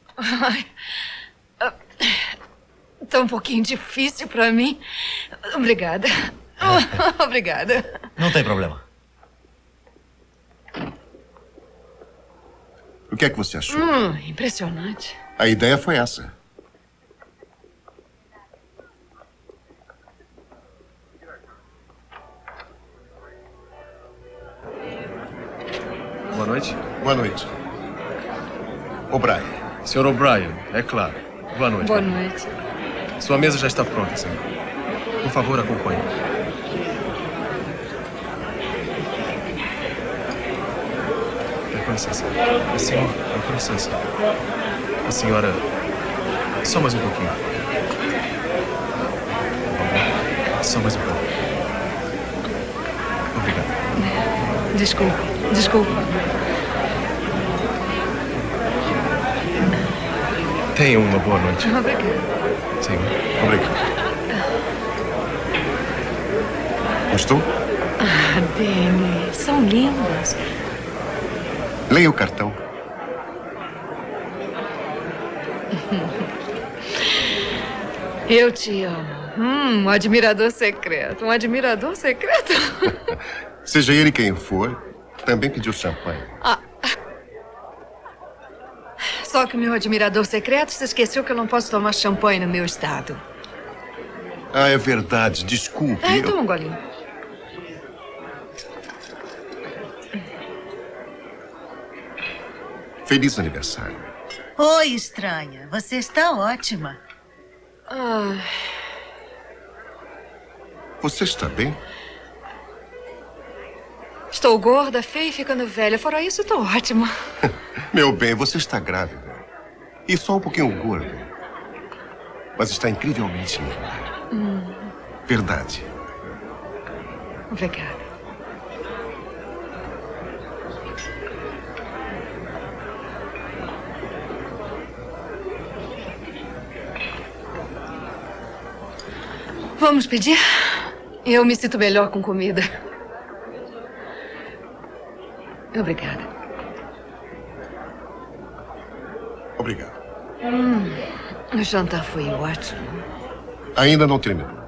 S3: Tá um pouquinho difícil para mim. Obrigada. Obrigada.
S10: Não tem problema.
S2: O que é que você achou?
S3: Impressionante.
S2: A ideia foi essa.
S21: Boa noite.
S2: Boa noite. O'Brien.
S21: Sr. O'Brien, é claro. Boa noite.
S3: Boa noite.
S21: Sua mesa já está pronta, senhor. Por favor, acompanhe. Com licença. Senhor, com licença. A senhora... Só mais um pouquinho. Só mais um pouco. Obrigado.
S3: Desculpa.
S21: Tenha uma boa noite.
S3: Obrigada.
S21: Senhor.
S2: Obrigado. Gostou?
S3: Danny, são lindas.
S2: Leia o cartão.
S3: Eu te amo. Um admirador secreto. Um admirador secreto?
S2: Seja ele quem for, também pediu champanhe.
S3: Só que o meu admirador secreto se esqueceu que eu não posso tomar champanhe no meu estado.
S2: É verdade. Desculpe.
S3: Toma um golinho.
S2: Feliz aniversário.
S12: Oi, estranha. Você está ótima.
S2: Você está bem?
S3: Estou gorda, feia e ficando velha. Fora isso, estou ótima.
S2: Meu bem, você está grávida. E só um pouquinho gorda. Mas está incrivelmente linda. Verdade.
S3: Obrigada. Vamos pedir? Eu me sinto melhor com comida. Obrigada.
S2: Obrigado.
S3: O jantar foi ótimo.
S2: Ainda não terminou.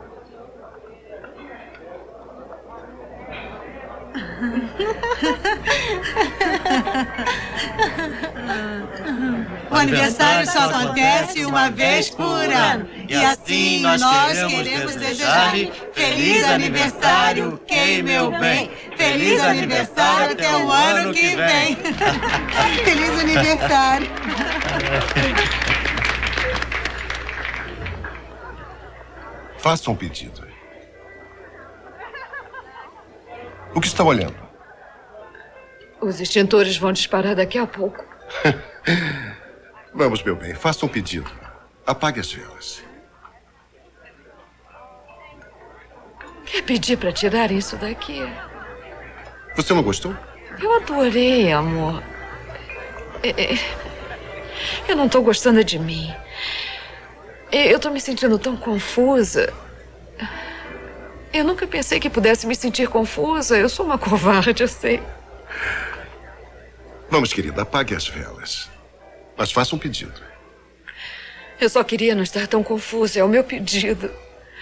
S11: O aniversário só acontece uma vez por ano. E assim nós queremos desejar-lhe feliz aniversário, Kay, meu bem. Feliz aniversário até o ano que vem. Feliz aniversário.
S2: Faça um pedido. O que está olhando?
S3: Os extintores vão disparar daqui a pouco.
S2: Vamos, meu bem, faça um pedido. Apague as velas.
S3: Quer pedir para tirar isso daqui?
S2: Você não gostou?
S3: Eu adorei, amor. Eu não estou gostando de mim. Eu estou me sentindo tão confusa. Eu nunca pensei que pudesse me sentir confusa. Eu sou uma covarde, eu sei.
S2: Vamos, querida, apague as velas. Mas faça um pedido.
S3: Eu só queria não estar tão confusa. É o meu pedido.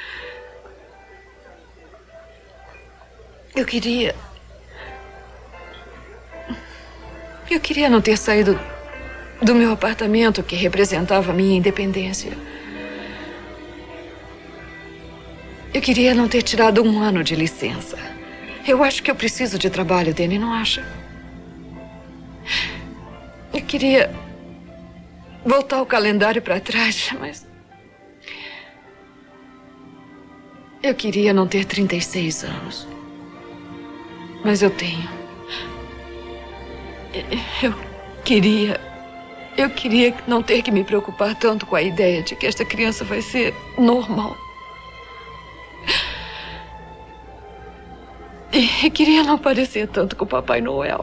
S3: Eu queria não ter saído do meu apartamento que representava a minha independência. Eu queria não ter tirado 1 ano de licença. Eu acho que eu preciso de trabalho, Danny, não acha? Eu queria voltar o calendário para trás, mas... eu queria não ter 36 anos. Mas eu tenho. Eu queria não ter que me preocupar tanto com a ideia de que esta criança vai ser normal. E queria não parecer tanto com o Papai Noel.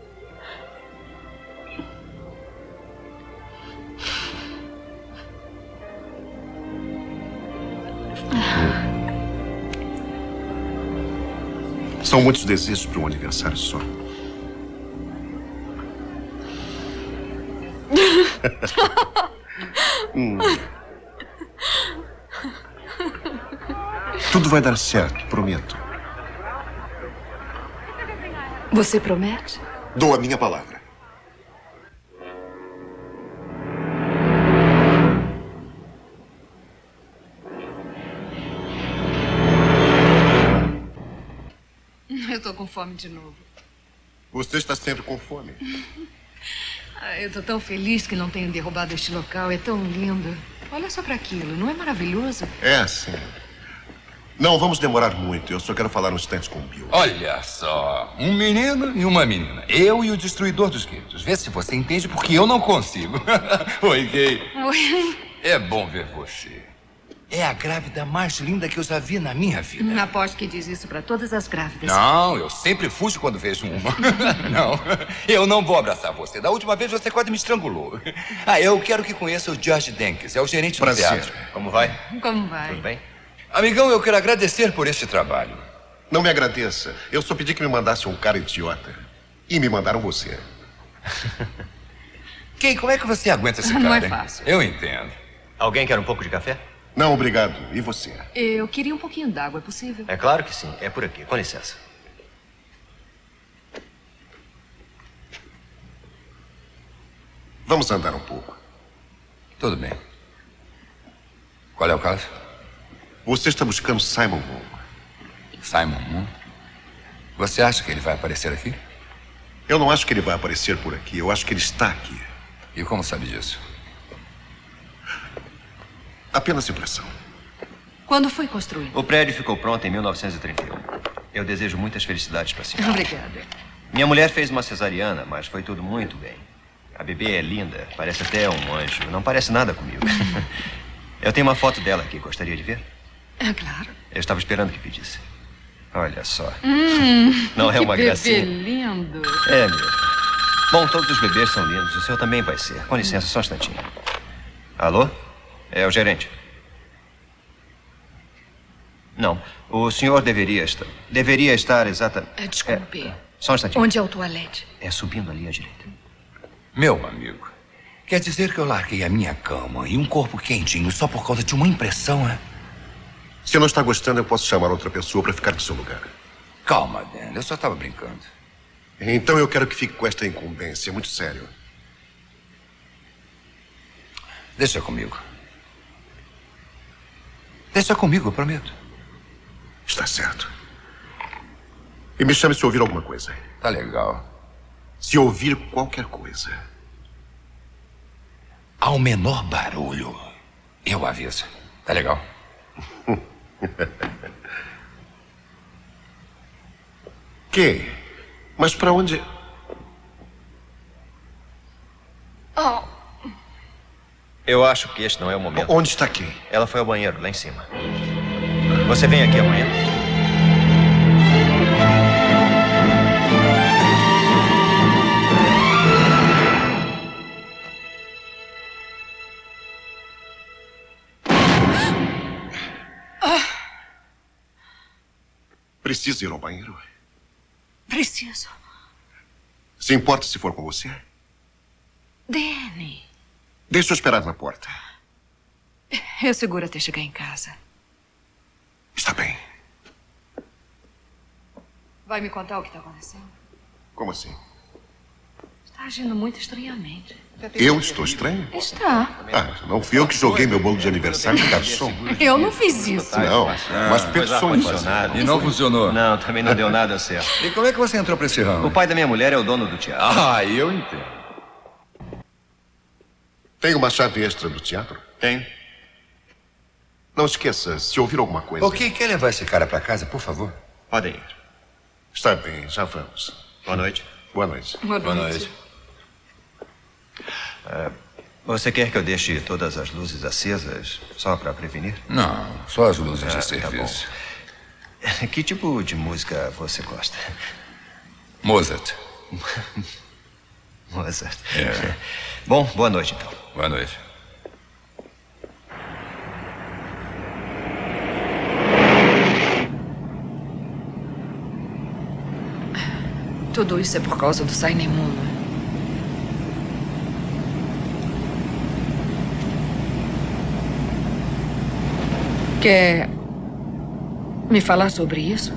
S2: São muitos desejos para um aniversário só. Tudo vai dar certo, prometo.
S3: Você promete?
S2: Dou a minha palavra.
S3: Eu tô com fome de novo.
S2: Você está sempre com fome.
S3: Eu tô tão feliz que não tenho derrubado este local. É tão lindo. Olha só para aquilo, não é maravilhoso?
S2: É, sim. Não vamos demorar muito. Eu só quero falar um instante com o Bill.
S7: Olha só, um menino e uma menina. Eu e o destruidor dos guetos. Vê se você entende, porque eu não consigo. Oi, Gay.
S3: Oi.
S7: É bom ver você. É a grávida mais linda que eu já vi na minha vida.
S3: Aposto que diz isso para todas as grávidas.
S7: Não, eu sempre fujo quando vejo uma. Não, eu não vou abraçar você. Da última vez você quase me estrangulou. Eu quero que conheça o George Denkes. É o gerente do teatro.
S10: Como vai?
S3: Como vai?
S10: Tudo bem?
S7: Amigão, eu quero agradecer por este trabalho.
S2: Não me agradeça. Eu só pedi que me mandasse um cara idiota. E me mandaram você.
S7: Kay, como é que você aguenta esse cara?
S3: Não é
S7: hein?
S3: fácil.
S7: Eu entendo.
S10: Alguém quer um pouco de café?
S2: Não, obrigado. E você?
S3: Eu queria um pouquinho d'água, é possível?
S10: É claro que sim. É por aqui. Com licença.
S2: Vamos andar um pouco.
S7: Tudo bem. Qual é o caso?
S2: Você está buscando Simon Moon.
S7: Simon Moon? Você acha que ele vai aparecer aqui?
S2: Eu não acho que ele vai aparecer por aqui. Eu acho que ele está aqui.
S7: E como sabe disso?
S2: Apenas impressão.
S3: Quando foi construído?
S10: O prédio ficou pronto em 1931. Eu desejo muitas felicidades para a senhora.
S3: Obrigada.
S10: Minha mulher fez uma cesariana, mas foi tudo muito bem. A bebê é linda, parece até um anjo. Não parece nada comigo. Eu tenho uma foto dela aqui, gostaria de ver?
S3: É claro.
S10: Eu estava esperando que pedisse. Olha só. Não é uma
S3: que
S10: gracinha?
S3: bebê lindo.
S10: É mesmo. Bom, todos os bebês são lindos. O seu também vai ser. Com licença, só um instantinho. Alô? É o gerente. Não, o senhor deveria estar exatamente...
S3: Desculpe.
S10: Só um instantinho.
S3: Onde é o toalete?
S10: É subindo ali à direita.
S7: Meu amigo, quer dizer que eu larguei a minha cama e um corpo quentinho só por causa de uma impressão, é?
S2: Se não está gostando, eu posso chamar outra pessoa para ficar no seu lugar.
S7: Calma, Dan. Eu só estava brincando.
S2: Então eu quero que fique com esta incumbência. É muito sério.
S7: Deixa comigo. Deixa comigo, eu prometo.
S2: Está certo. E me chame se ouvir alguma coisa.
S7: Tá legal.
S2: Se ouvir qualquer coisa.
S7: Ao menor barulho, eu aviso. Tá legal?
S2: Que? Mas para onde...
S3: Oh.
S10: Eu acho que este não é o momento.
S2: Onde está Kay?
S10: Ela foi ao banheiro, lá em cima. Você vem aqui amanhã?
S2: Precisa ir ao banheiro?
S3: Preciso.
S2: Se importa se for com você?
S3: Danny.
S2: Deixa eu esperar na porta.
S3: Eu seguro até chegar em casa.
S2: Está bem.
S3: Vai me contar o que está acontecendo?
S2: Como assim?
S3: Está agindo muito estranhamente.
S2: Eu estou estranho?
S3: Está.
S2: Ah, não fui eu que joguei meu bolo de aniversário no garçom.
S3: Eu não fiz isso.
S2: Não, mas pessoas.
S10: E não funcionou? Não, também não deu nada certo.
S7: E como é que você entrou pra esse ramo?
S10: O pai da minha mulher é o dono do teatro.
S7: Ah, eu entendo.
S2: Tem uma chave extra do teatro?
S10: Tem.
S2: Não esqueça, se ouvir alguma coisa.
S7: Ok, quer levar esse cara pra casa, por favor?
S10: Podem ir.
S2: Está bem, já vamos.
S10: Boa noite.
S2: Boa noite.
S3: Boa noite.
S10: Você quer que eu deixe todas as luzes acesas só para prevenir?
S7: Não, só as luzes de serviço.
S10: Tá bom. Que tipo de música você gosta?
S7: Mozart.
S10: Mozart. Bom, boa noite então.
S7: Boa noite.
S3: Tudo isso é por causa do Saimon Moon. Quer me falar sobre isso?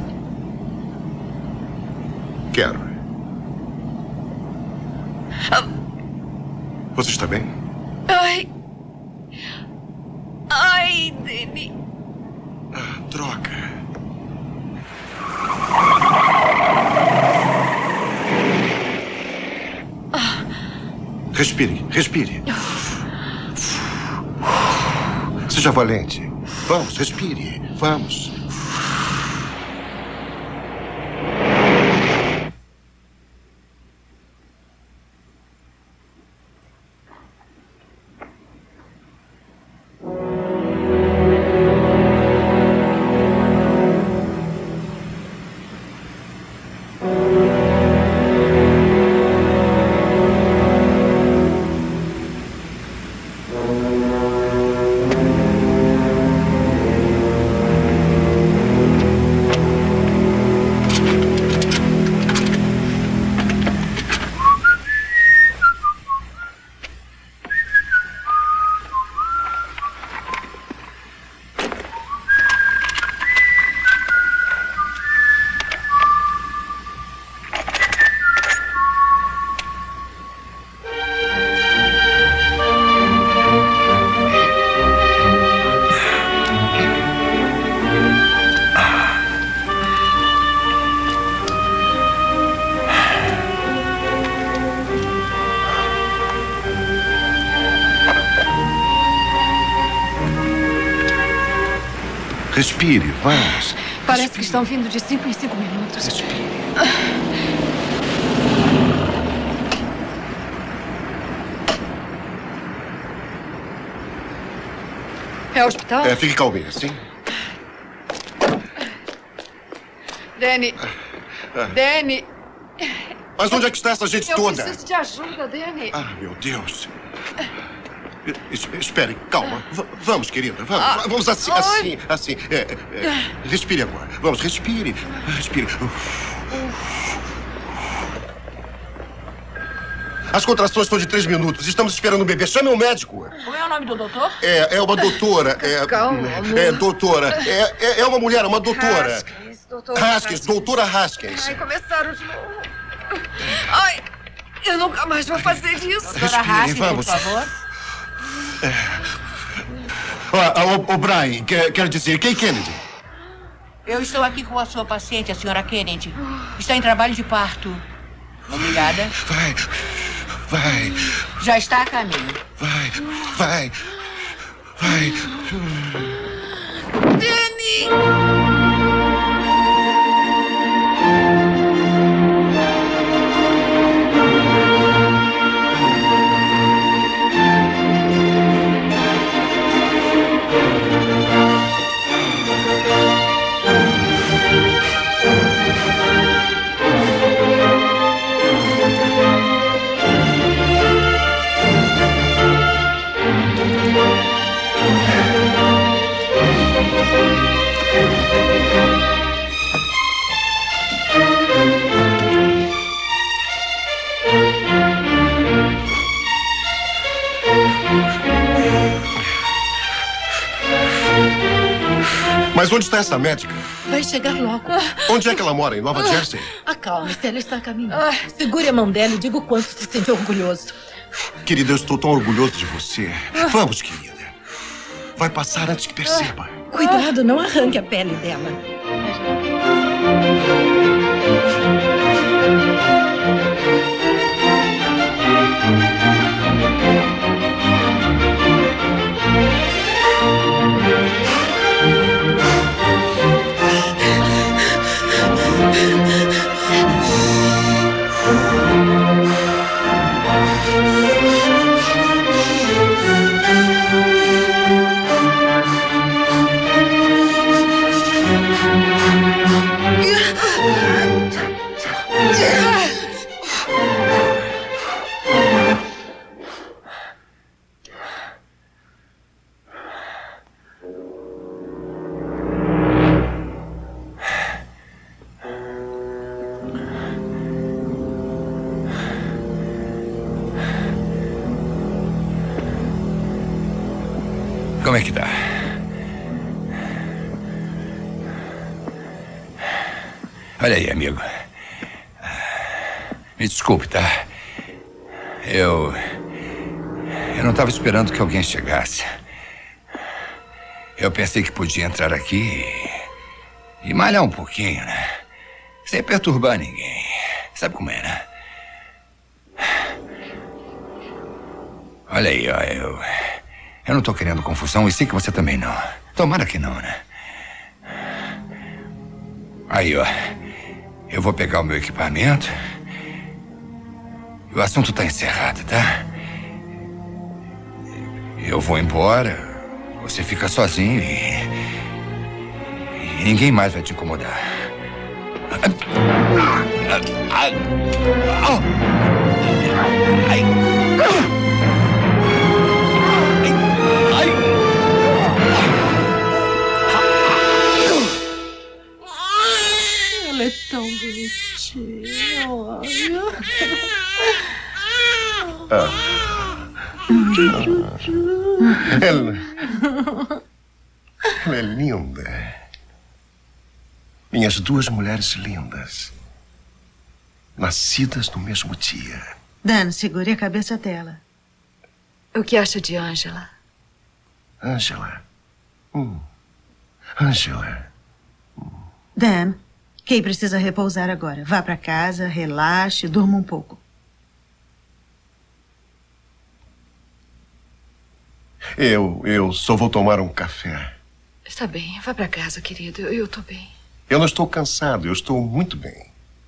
S2: Quero. Você está bem?
S3: Ai. Ai, Danny.
S2: Ah, droga. Respire, respire. Seja valente. Vamos, respire. Vamos. Respire, vamos.
S3: Parece que estão vindo de 5 em 5 minutos.
S2: Respire.
S3: É o hospital?
S2: Fique calminha, sim?
S3: Danny. Danny.
S2: Mas onde é que está essa gente toda?
S3: Eu preciso de ajuda, Danny.
S2: Ah, meu Deus. Espere, calma. Vamos, querida, vamos. Vamos assim. Respire agora. Vamos, respire. Respire. As contrações estão de 3 minutos. Estamos esperando o bebê. Chame o médico.
S16: Como é o nome do doutor?
S2: É uma doutora.
S3: Calma, amor.
S2: Doutora. É uma mulher, uma doutora.
S3: Haskins, doutor
S2: Haskins, doutora Haskins.
S3: Ai, começaram de novo. Ai, eu nunca mais vou fazer isso.
S16: Doutora Haskins,
S2: vamos.
S16: por favor.
S2: O Brian, quer dizer, Kay Kennedy.
S16: Eu estou aqui com a sua paciente, a senhora Kennedy. Está em trabalho de parto. Obrigada.
S2: Vai.
S16: Já está a caminho.
S2: Vai.
S3: Danny!
S2: Mas onde está essa médica?
S11: Vai chegar logo.
S2: Onde é que ela mora? Em Nova Jersey?
S11: Acalme-se, ela está a caminho. Segure a mão dela e diga o quanto se sente orgulhoso.
S2: Querida, eu estou tão orgulhoso de você. Vamos, querida. Vai passar antes que perceba.
S11: Cuidado, não arranque a pele dela.
S7: Como é que tá? Olha aí, amigo. Me desculpe, tá? Eu não estava esperando que alguém chegasse. Eu pensei que podia entrar aqui e malhar um pouquinho, né? Sem perturbar ninguém. Sabe como é, né? Olha aí, ó, eu não tô querendo confusão e sei que você também não. Tomara que não, né? Aí, ó, eu vou pegar o meu equipamento. O assunto tá encerrado, tá? Eu vou embora. Você fica sozinho e ninguém mais vai te incomodar.
S11: Ela é tão bonitinha, olha.
S2: Ela é linda. Minhas duas mulheres lindas. Nascidas no mesmo dia.
S12: Dan, segure a cabeça dela.
S3: O que acha de Angela?
S2: Angela. Angela.
S12: Dan, Kay precisa repousar agora. Vá para casa, relaxe, durma um pouco.
S2: Eu só vou tomar um café.
S3: Está bem, vá para casa, querido. Eu tô bem.
S2: Eu não estou cansado, eu estou muito bem.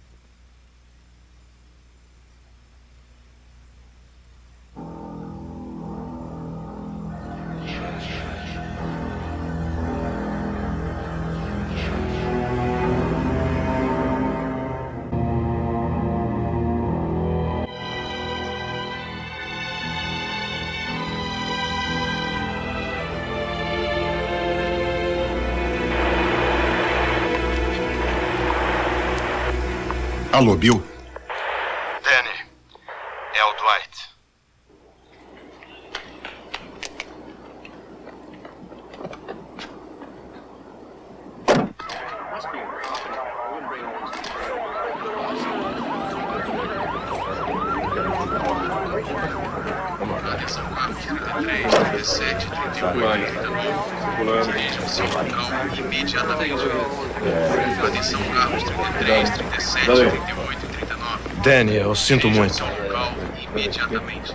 S2: Alô, Bill?
S1: Danny, é o Dwight.
S21: Atenção, carro 33, 37, 38, 39. Dirijam-se ao local imediatamente. Atenção, carros 33, 37, 38 e 39.
S1: Danny, eu sinto muito.
S21: Dirijam-se ao local imediatamente.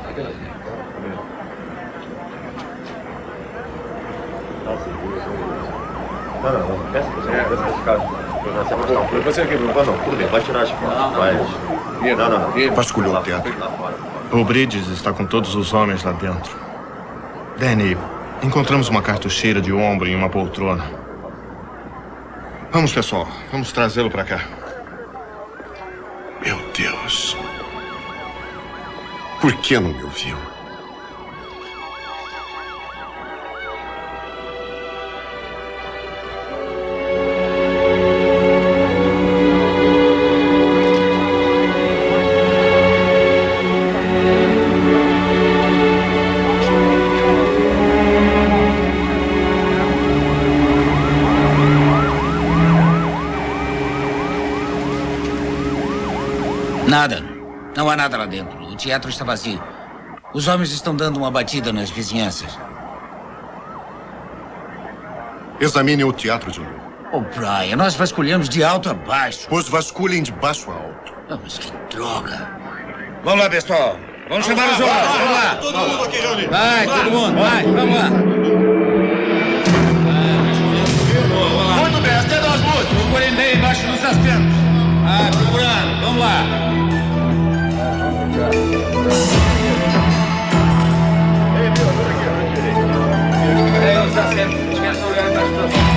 S10: Não, peça para os carros. Você aqui, Bruno. Não, tudo bem, pode tirar as fotos. Vai.
S2: Vasculhou o teto.
S1: O Bridges está com todos os homens lá dentro. Danny, encontramos uma cartucheira de ombro em uma poltrona. Vamos, pessoal. Vamos trazê-lo para cá.
S2: Meu Deus. Por que não me ouviu?
S18: Nada. Não há nada lá dentro. O teatro está vazio. Os homens estão dando uma batida nas vizinhanças.
S2: Examinem o teatro de novo.
S18: Oh, Brian, nós vasculhamos de alto a baixo.
S2: Pois vasculhem de baixo a alto.
S18: Ah, mas que droga. Vamos lá, pessoal. Vamos chamar os homens. Vamos lá.
S1: Todo mundo aqui reunido.
S18: Vai, todo mundo. Vai, vamos lá. Muito bem, acendam as luzes. Procurem bem embaixo dos assentos. Vai, procurando. Vamos lá. Os assentos. Esqueçam de olhar embaixo dos assentos.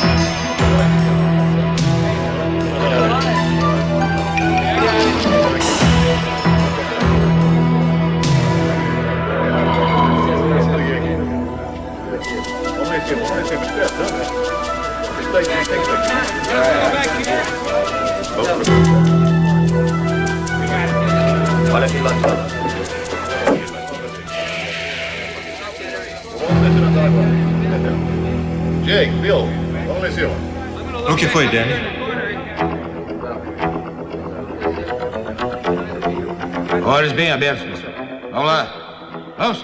S10: Olha aqui lá.
S2: Jake, Bill, vamos lá em cima.
S1: O que foi, Danny?
S18: Olhos bem abertos, pessoal. Vamos lá. Vamos.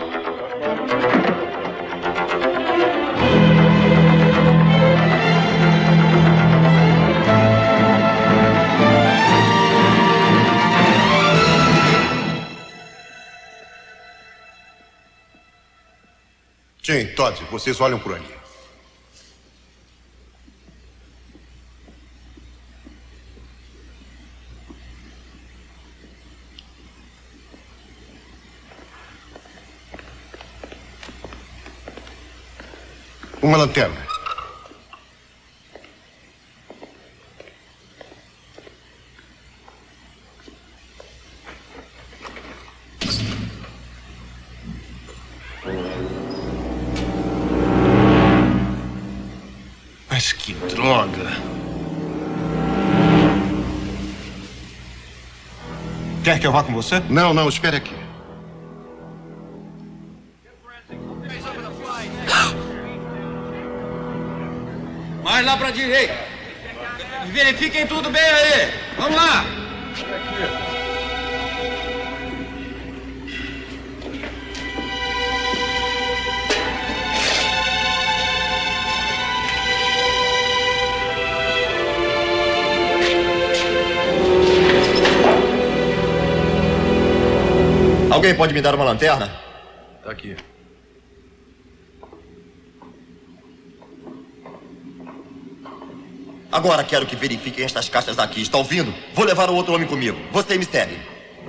S2: Jane, Todd, vocês olham por ali. Uma lanterna.
S1: Mas que droga. Quer que eu vá com você?
S2: Não, não, espere aqui.
S18: Mais lá pra direita. Verifiquem tudo bem aí. Vamos lá.
S10: Alguém pode me dar uma lanterna?
S17: Tá aqui.
S10: Agora quero que verifiquem estas caixas aqui. Está ouvindo? Vou levar o outro homem comigo. Você me segue.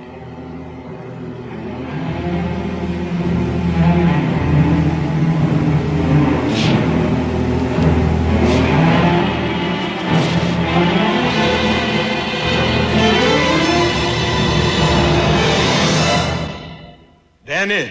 S1: Danny!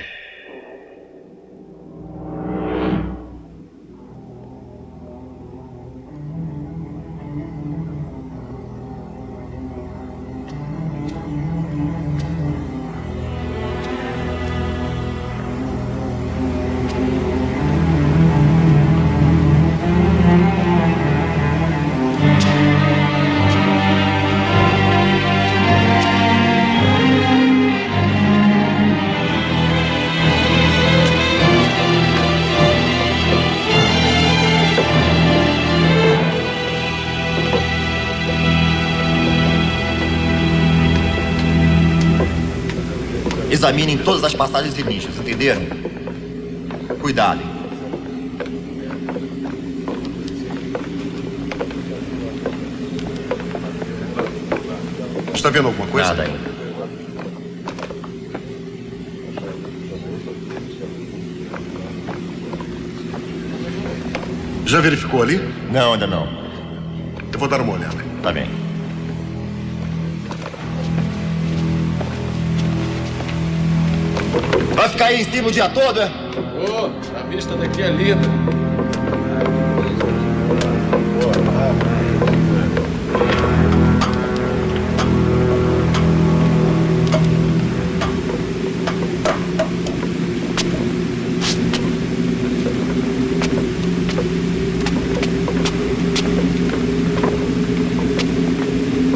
S10: Examinem todas as passagens e nichos, entenderam? Cuidado.
S2: Está vendo alguma coisa?
S10: Nada ainda.
S2: Já verificou ali?
S10: Não, ainda não.
S2: Eu vou dar uma olhada.
S10: Tá bem. Vai ficar aí em cima o dia todo, é?
S18: A vista daqui é linda.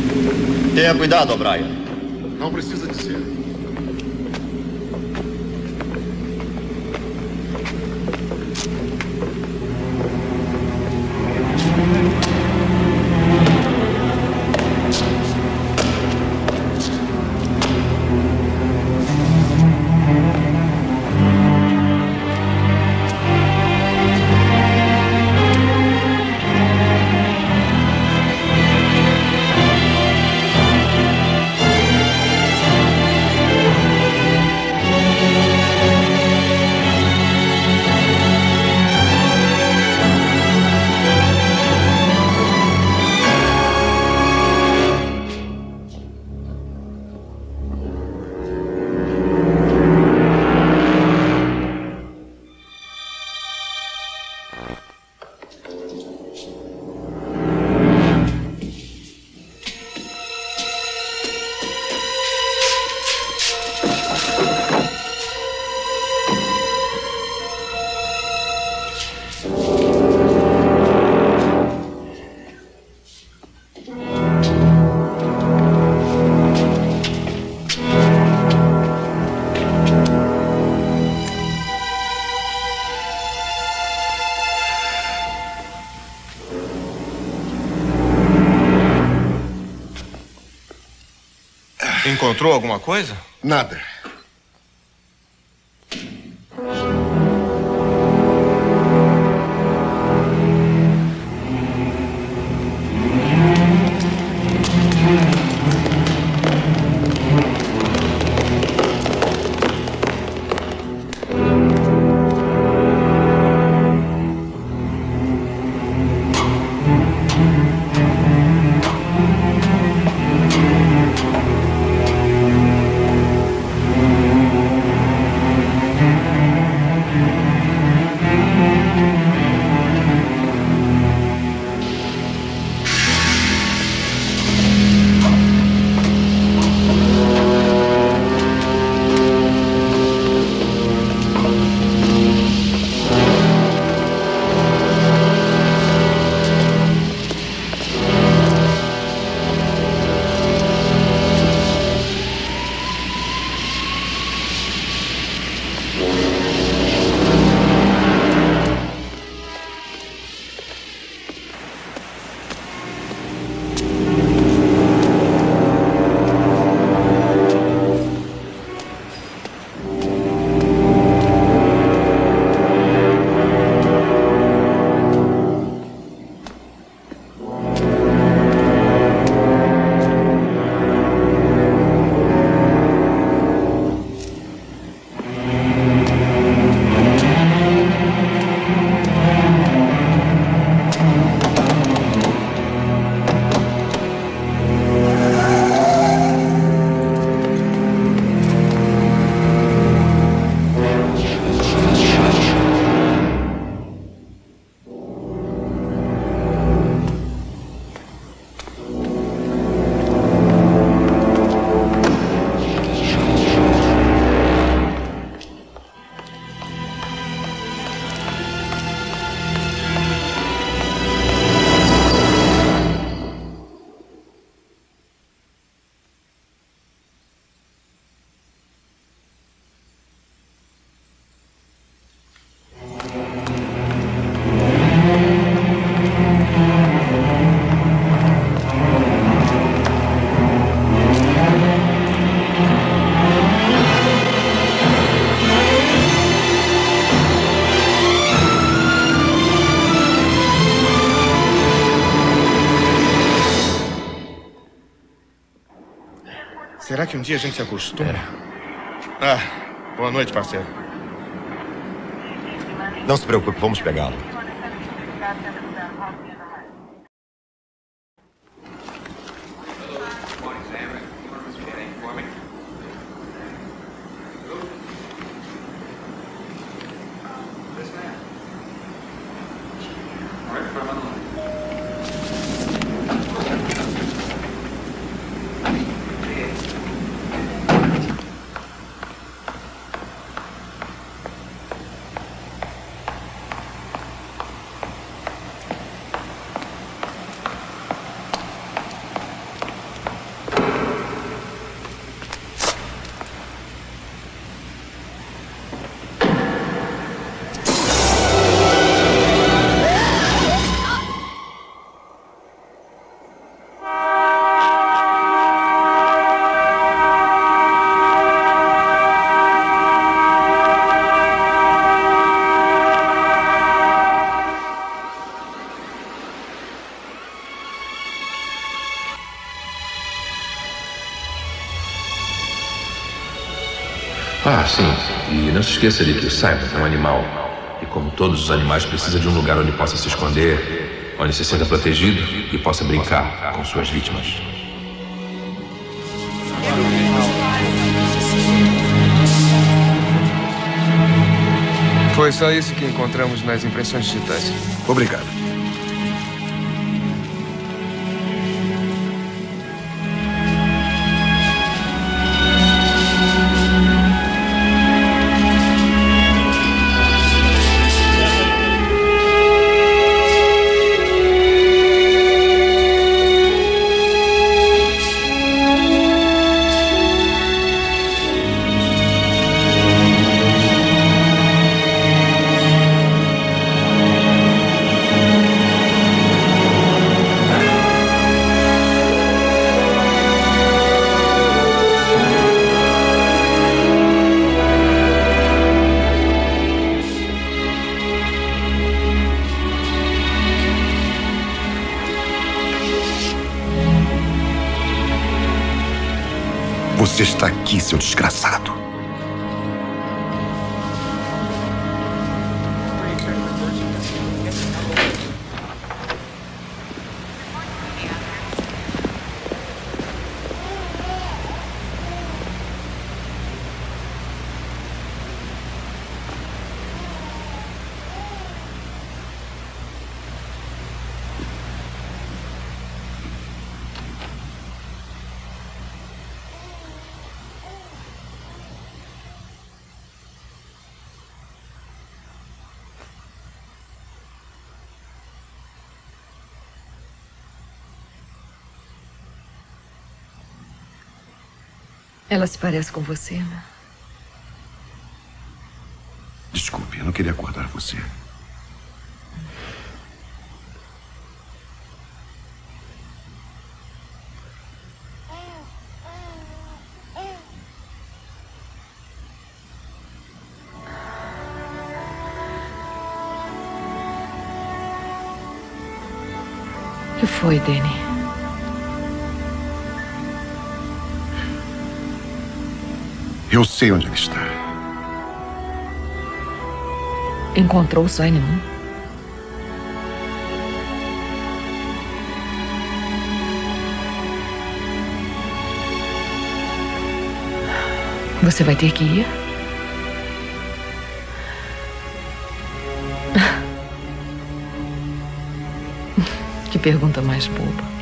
S10: Tenha cuidado, O'Brien.
S2: Não precisa dizer.
S1: Encontrou alguma coisa?
S2: Nada.
S1: Será que um dia a gente se acostuma? Ah, boa noite, parceiro.
S10: Não se preocupe, vamos pegá-lo.
S17: Ah, sim. E não se esqueça de que o Simon é um animal. E como todos os animais, precisa de um lugar onde possa se esconder, onde se sinta protegido e possa brincar com suas vítimas.
S9: Foi só isso que encontramos nas impressões digitais.
S2: Obrigado. Você está aqui, seu desgraçado.
S3: Ela se parece com você, né?
S2: Desculpe, eu não queria acordar você.
S3: O que foi, Danny?
S2: Eu sei onde ele está.
S3: Encontrou o Simon? Você vai ter que ir? Que pergunta mais boba.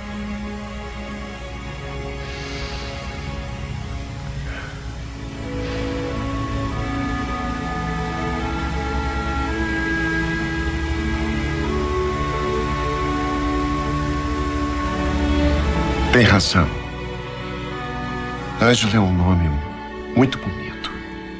S2: Tem razão. Ângela é um nome muito bonito.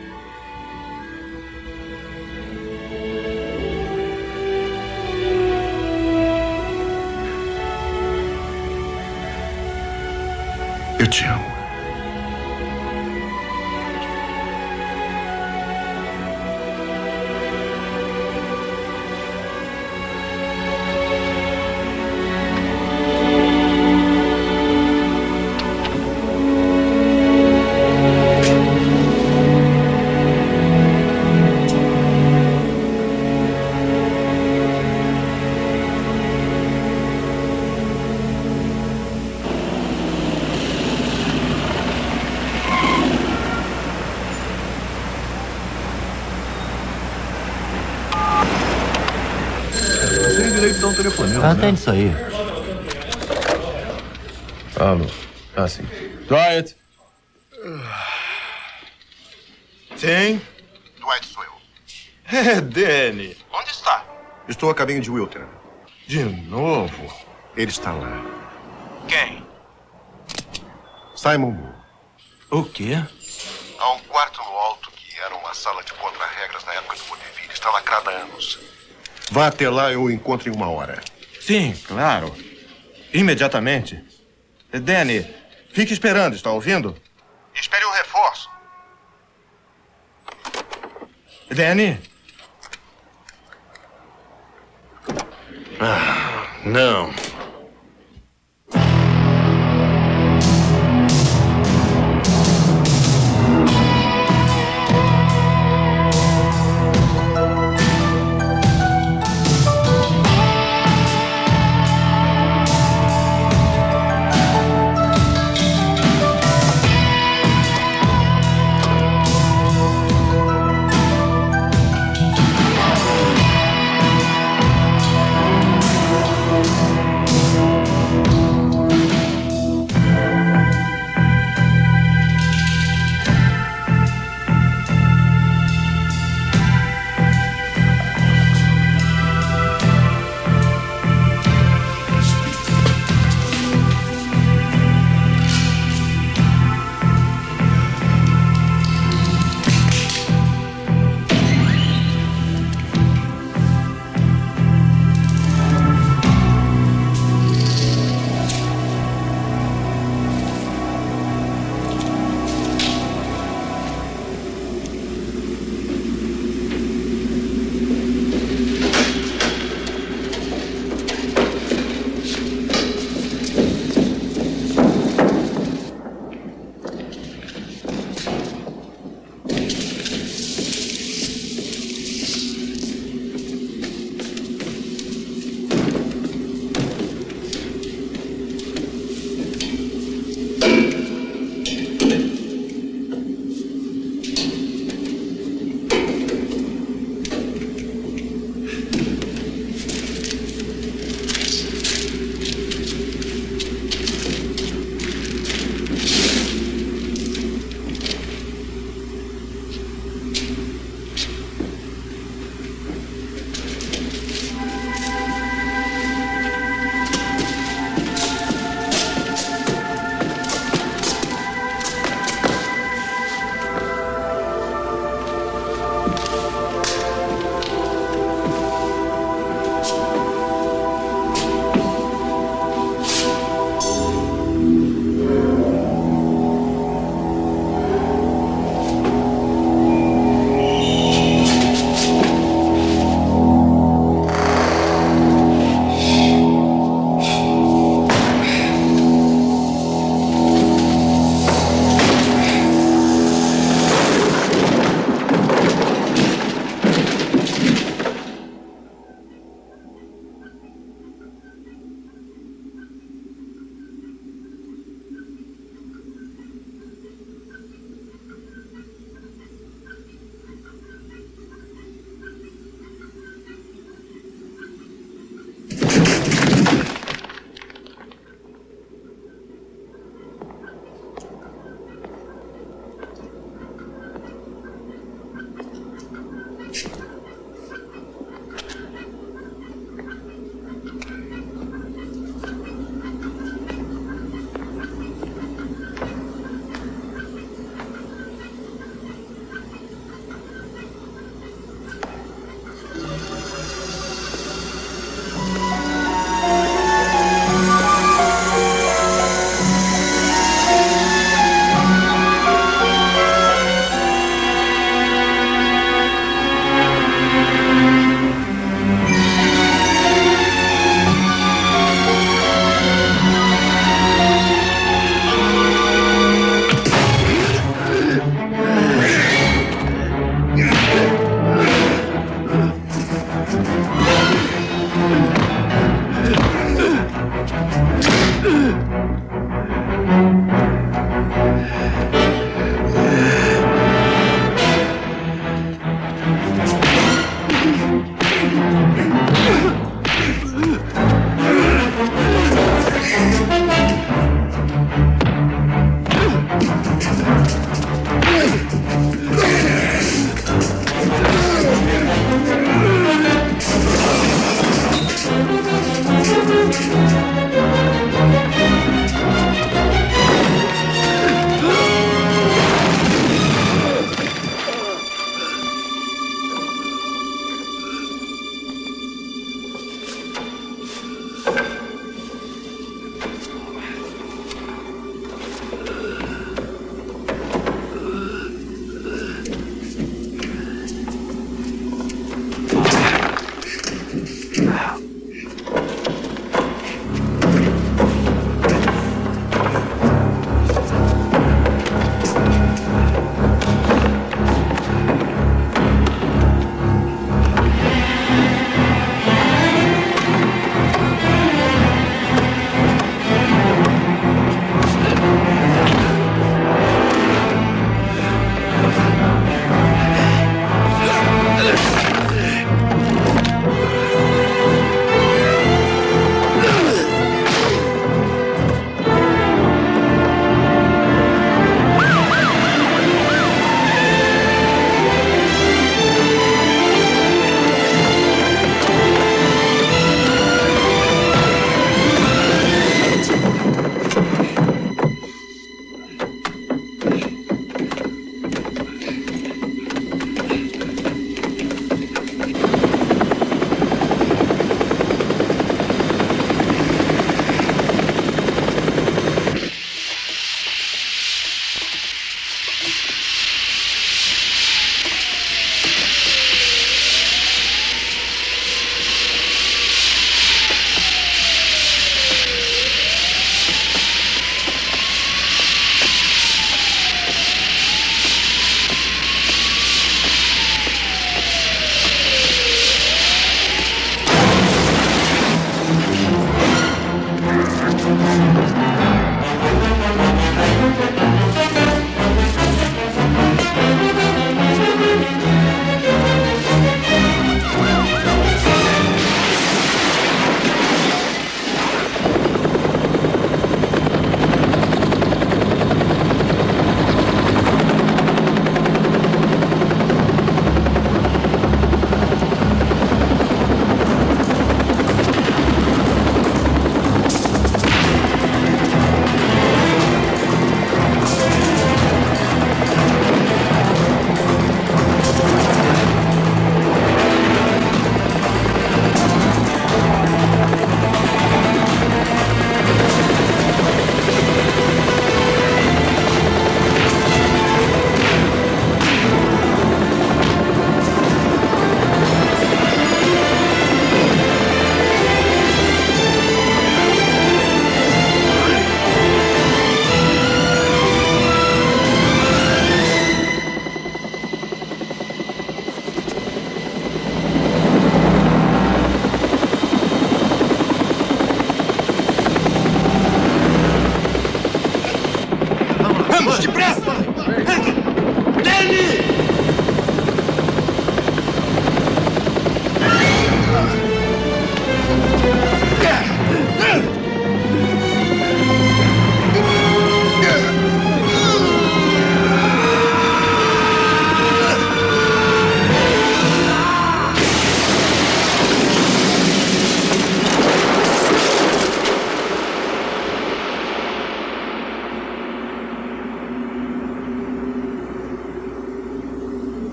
S2: Eu te amo.
S10: Atende isso aí.
S9: Alô. Ah, sim. Dwight.
S1: Sim?
S2: Dwight, sou eu.
S1: É, Danny.
S2: Onde está? Estou a caminho de Wilter.
S1: De novo?
S2: Ele está lá.
S1: Quem?
S2: Simon Moore.
S1: O quê?
S2: Há um quarto no alto que era uma sala de contra-regras na época do vodevil. Está lacrada há anos. Vá até lá e o encontre em 1 hora.
S1: Sim, claro. Imediatamente. Danny, fique esperando, está ouvindo?
S2: Espere o reforço.
S1: Danny?
S2: Ah, não.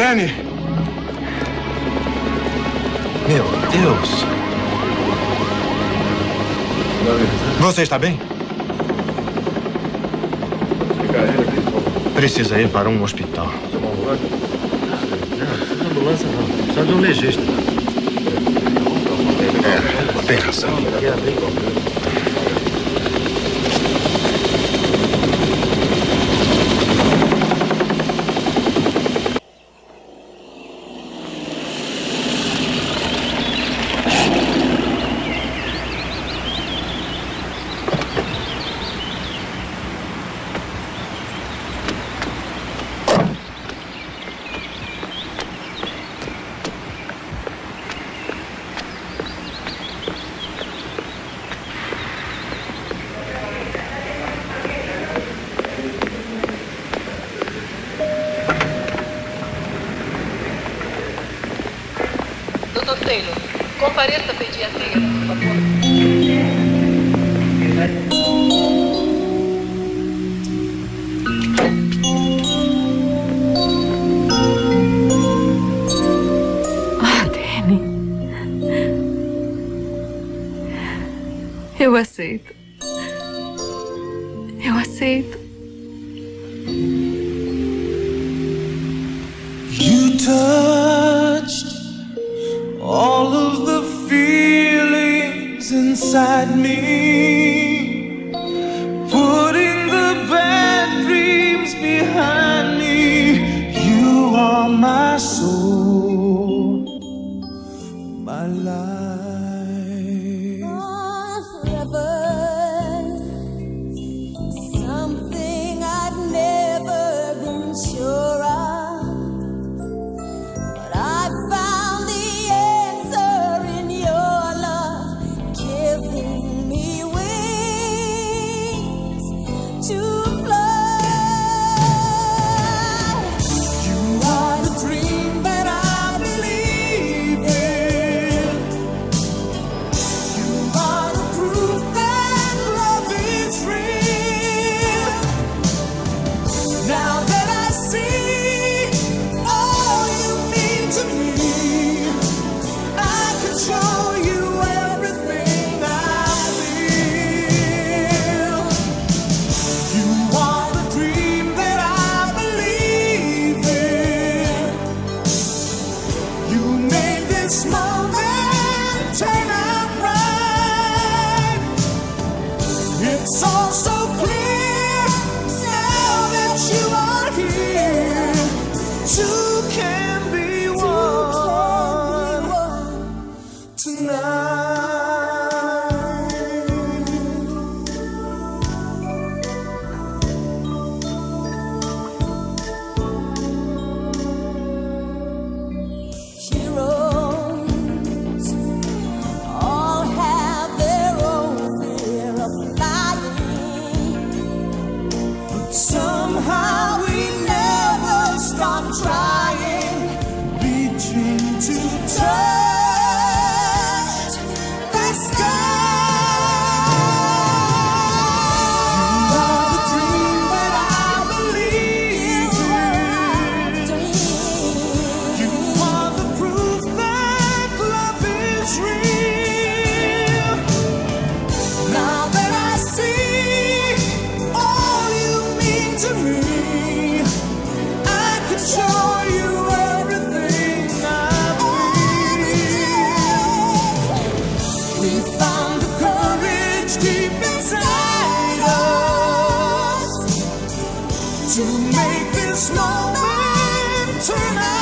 S1: Benny! Meu Deus! Você está bem? Precisa ir para um hospital.
S15: Ambulância não, precisa de um legista.
S2: Tem razão.
S5: Dr. Taylor, compareça a pediatria, por favor.
S3: Danny. Eu aceito. Eu aceito.
S22: You touched all of the feelings inside me, putting the bad dreams behind me. You are my soul, my life.
S23: Forever, something I'd never been sure of, but I found the answer in your love, giving me wings to fly.
S22: You are the dream that I believe in. You are the proof that love is real. Now that I see all you mean to me, I can show you everything I feel. You are the dream that I believe in. You made this moment turn out right. It's all so clear now that you are here. Two can be one tonight.
S23: Heroes all have their own fear of flying,
S22: But somehow we never stop trying, reaching to touch the sky. You are the dream that I believe in. You are the proof that love is real. Now that I see all you mean to me, I can show you everything I feel. We found the courage deep inside us to make this moment turn out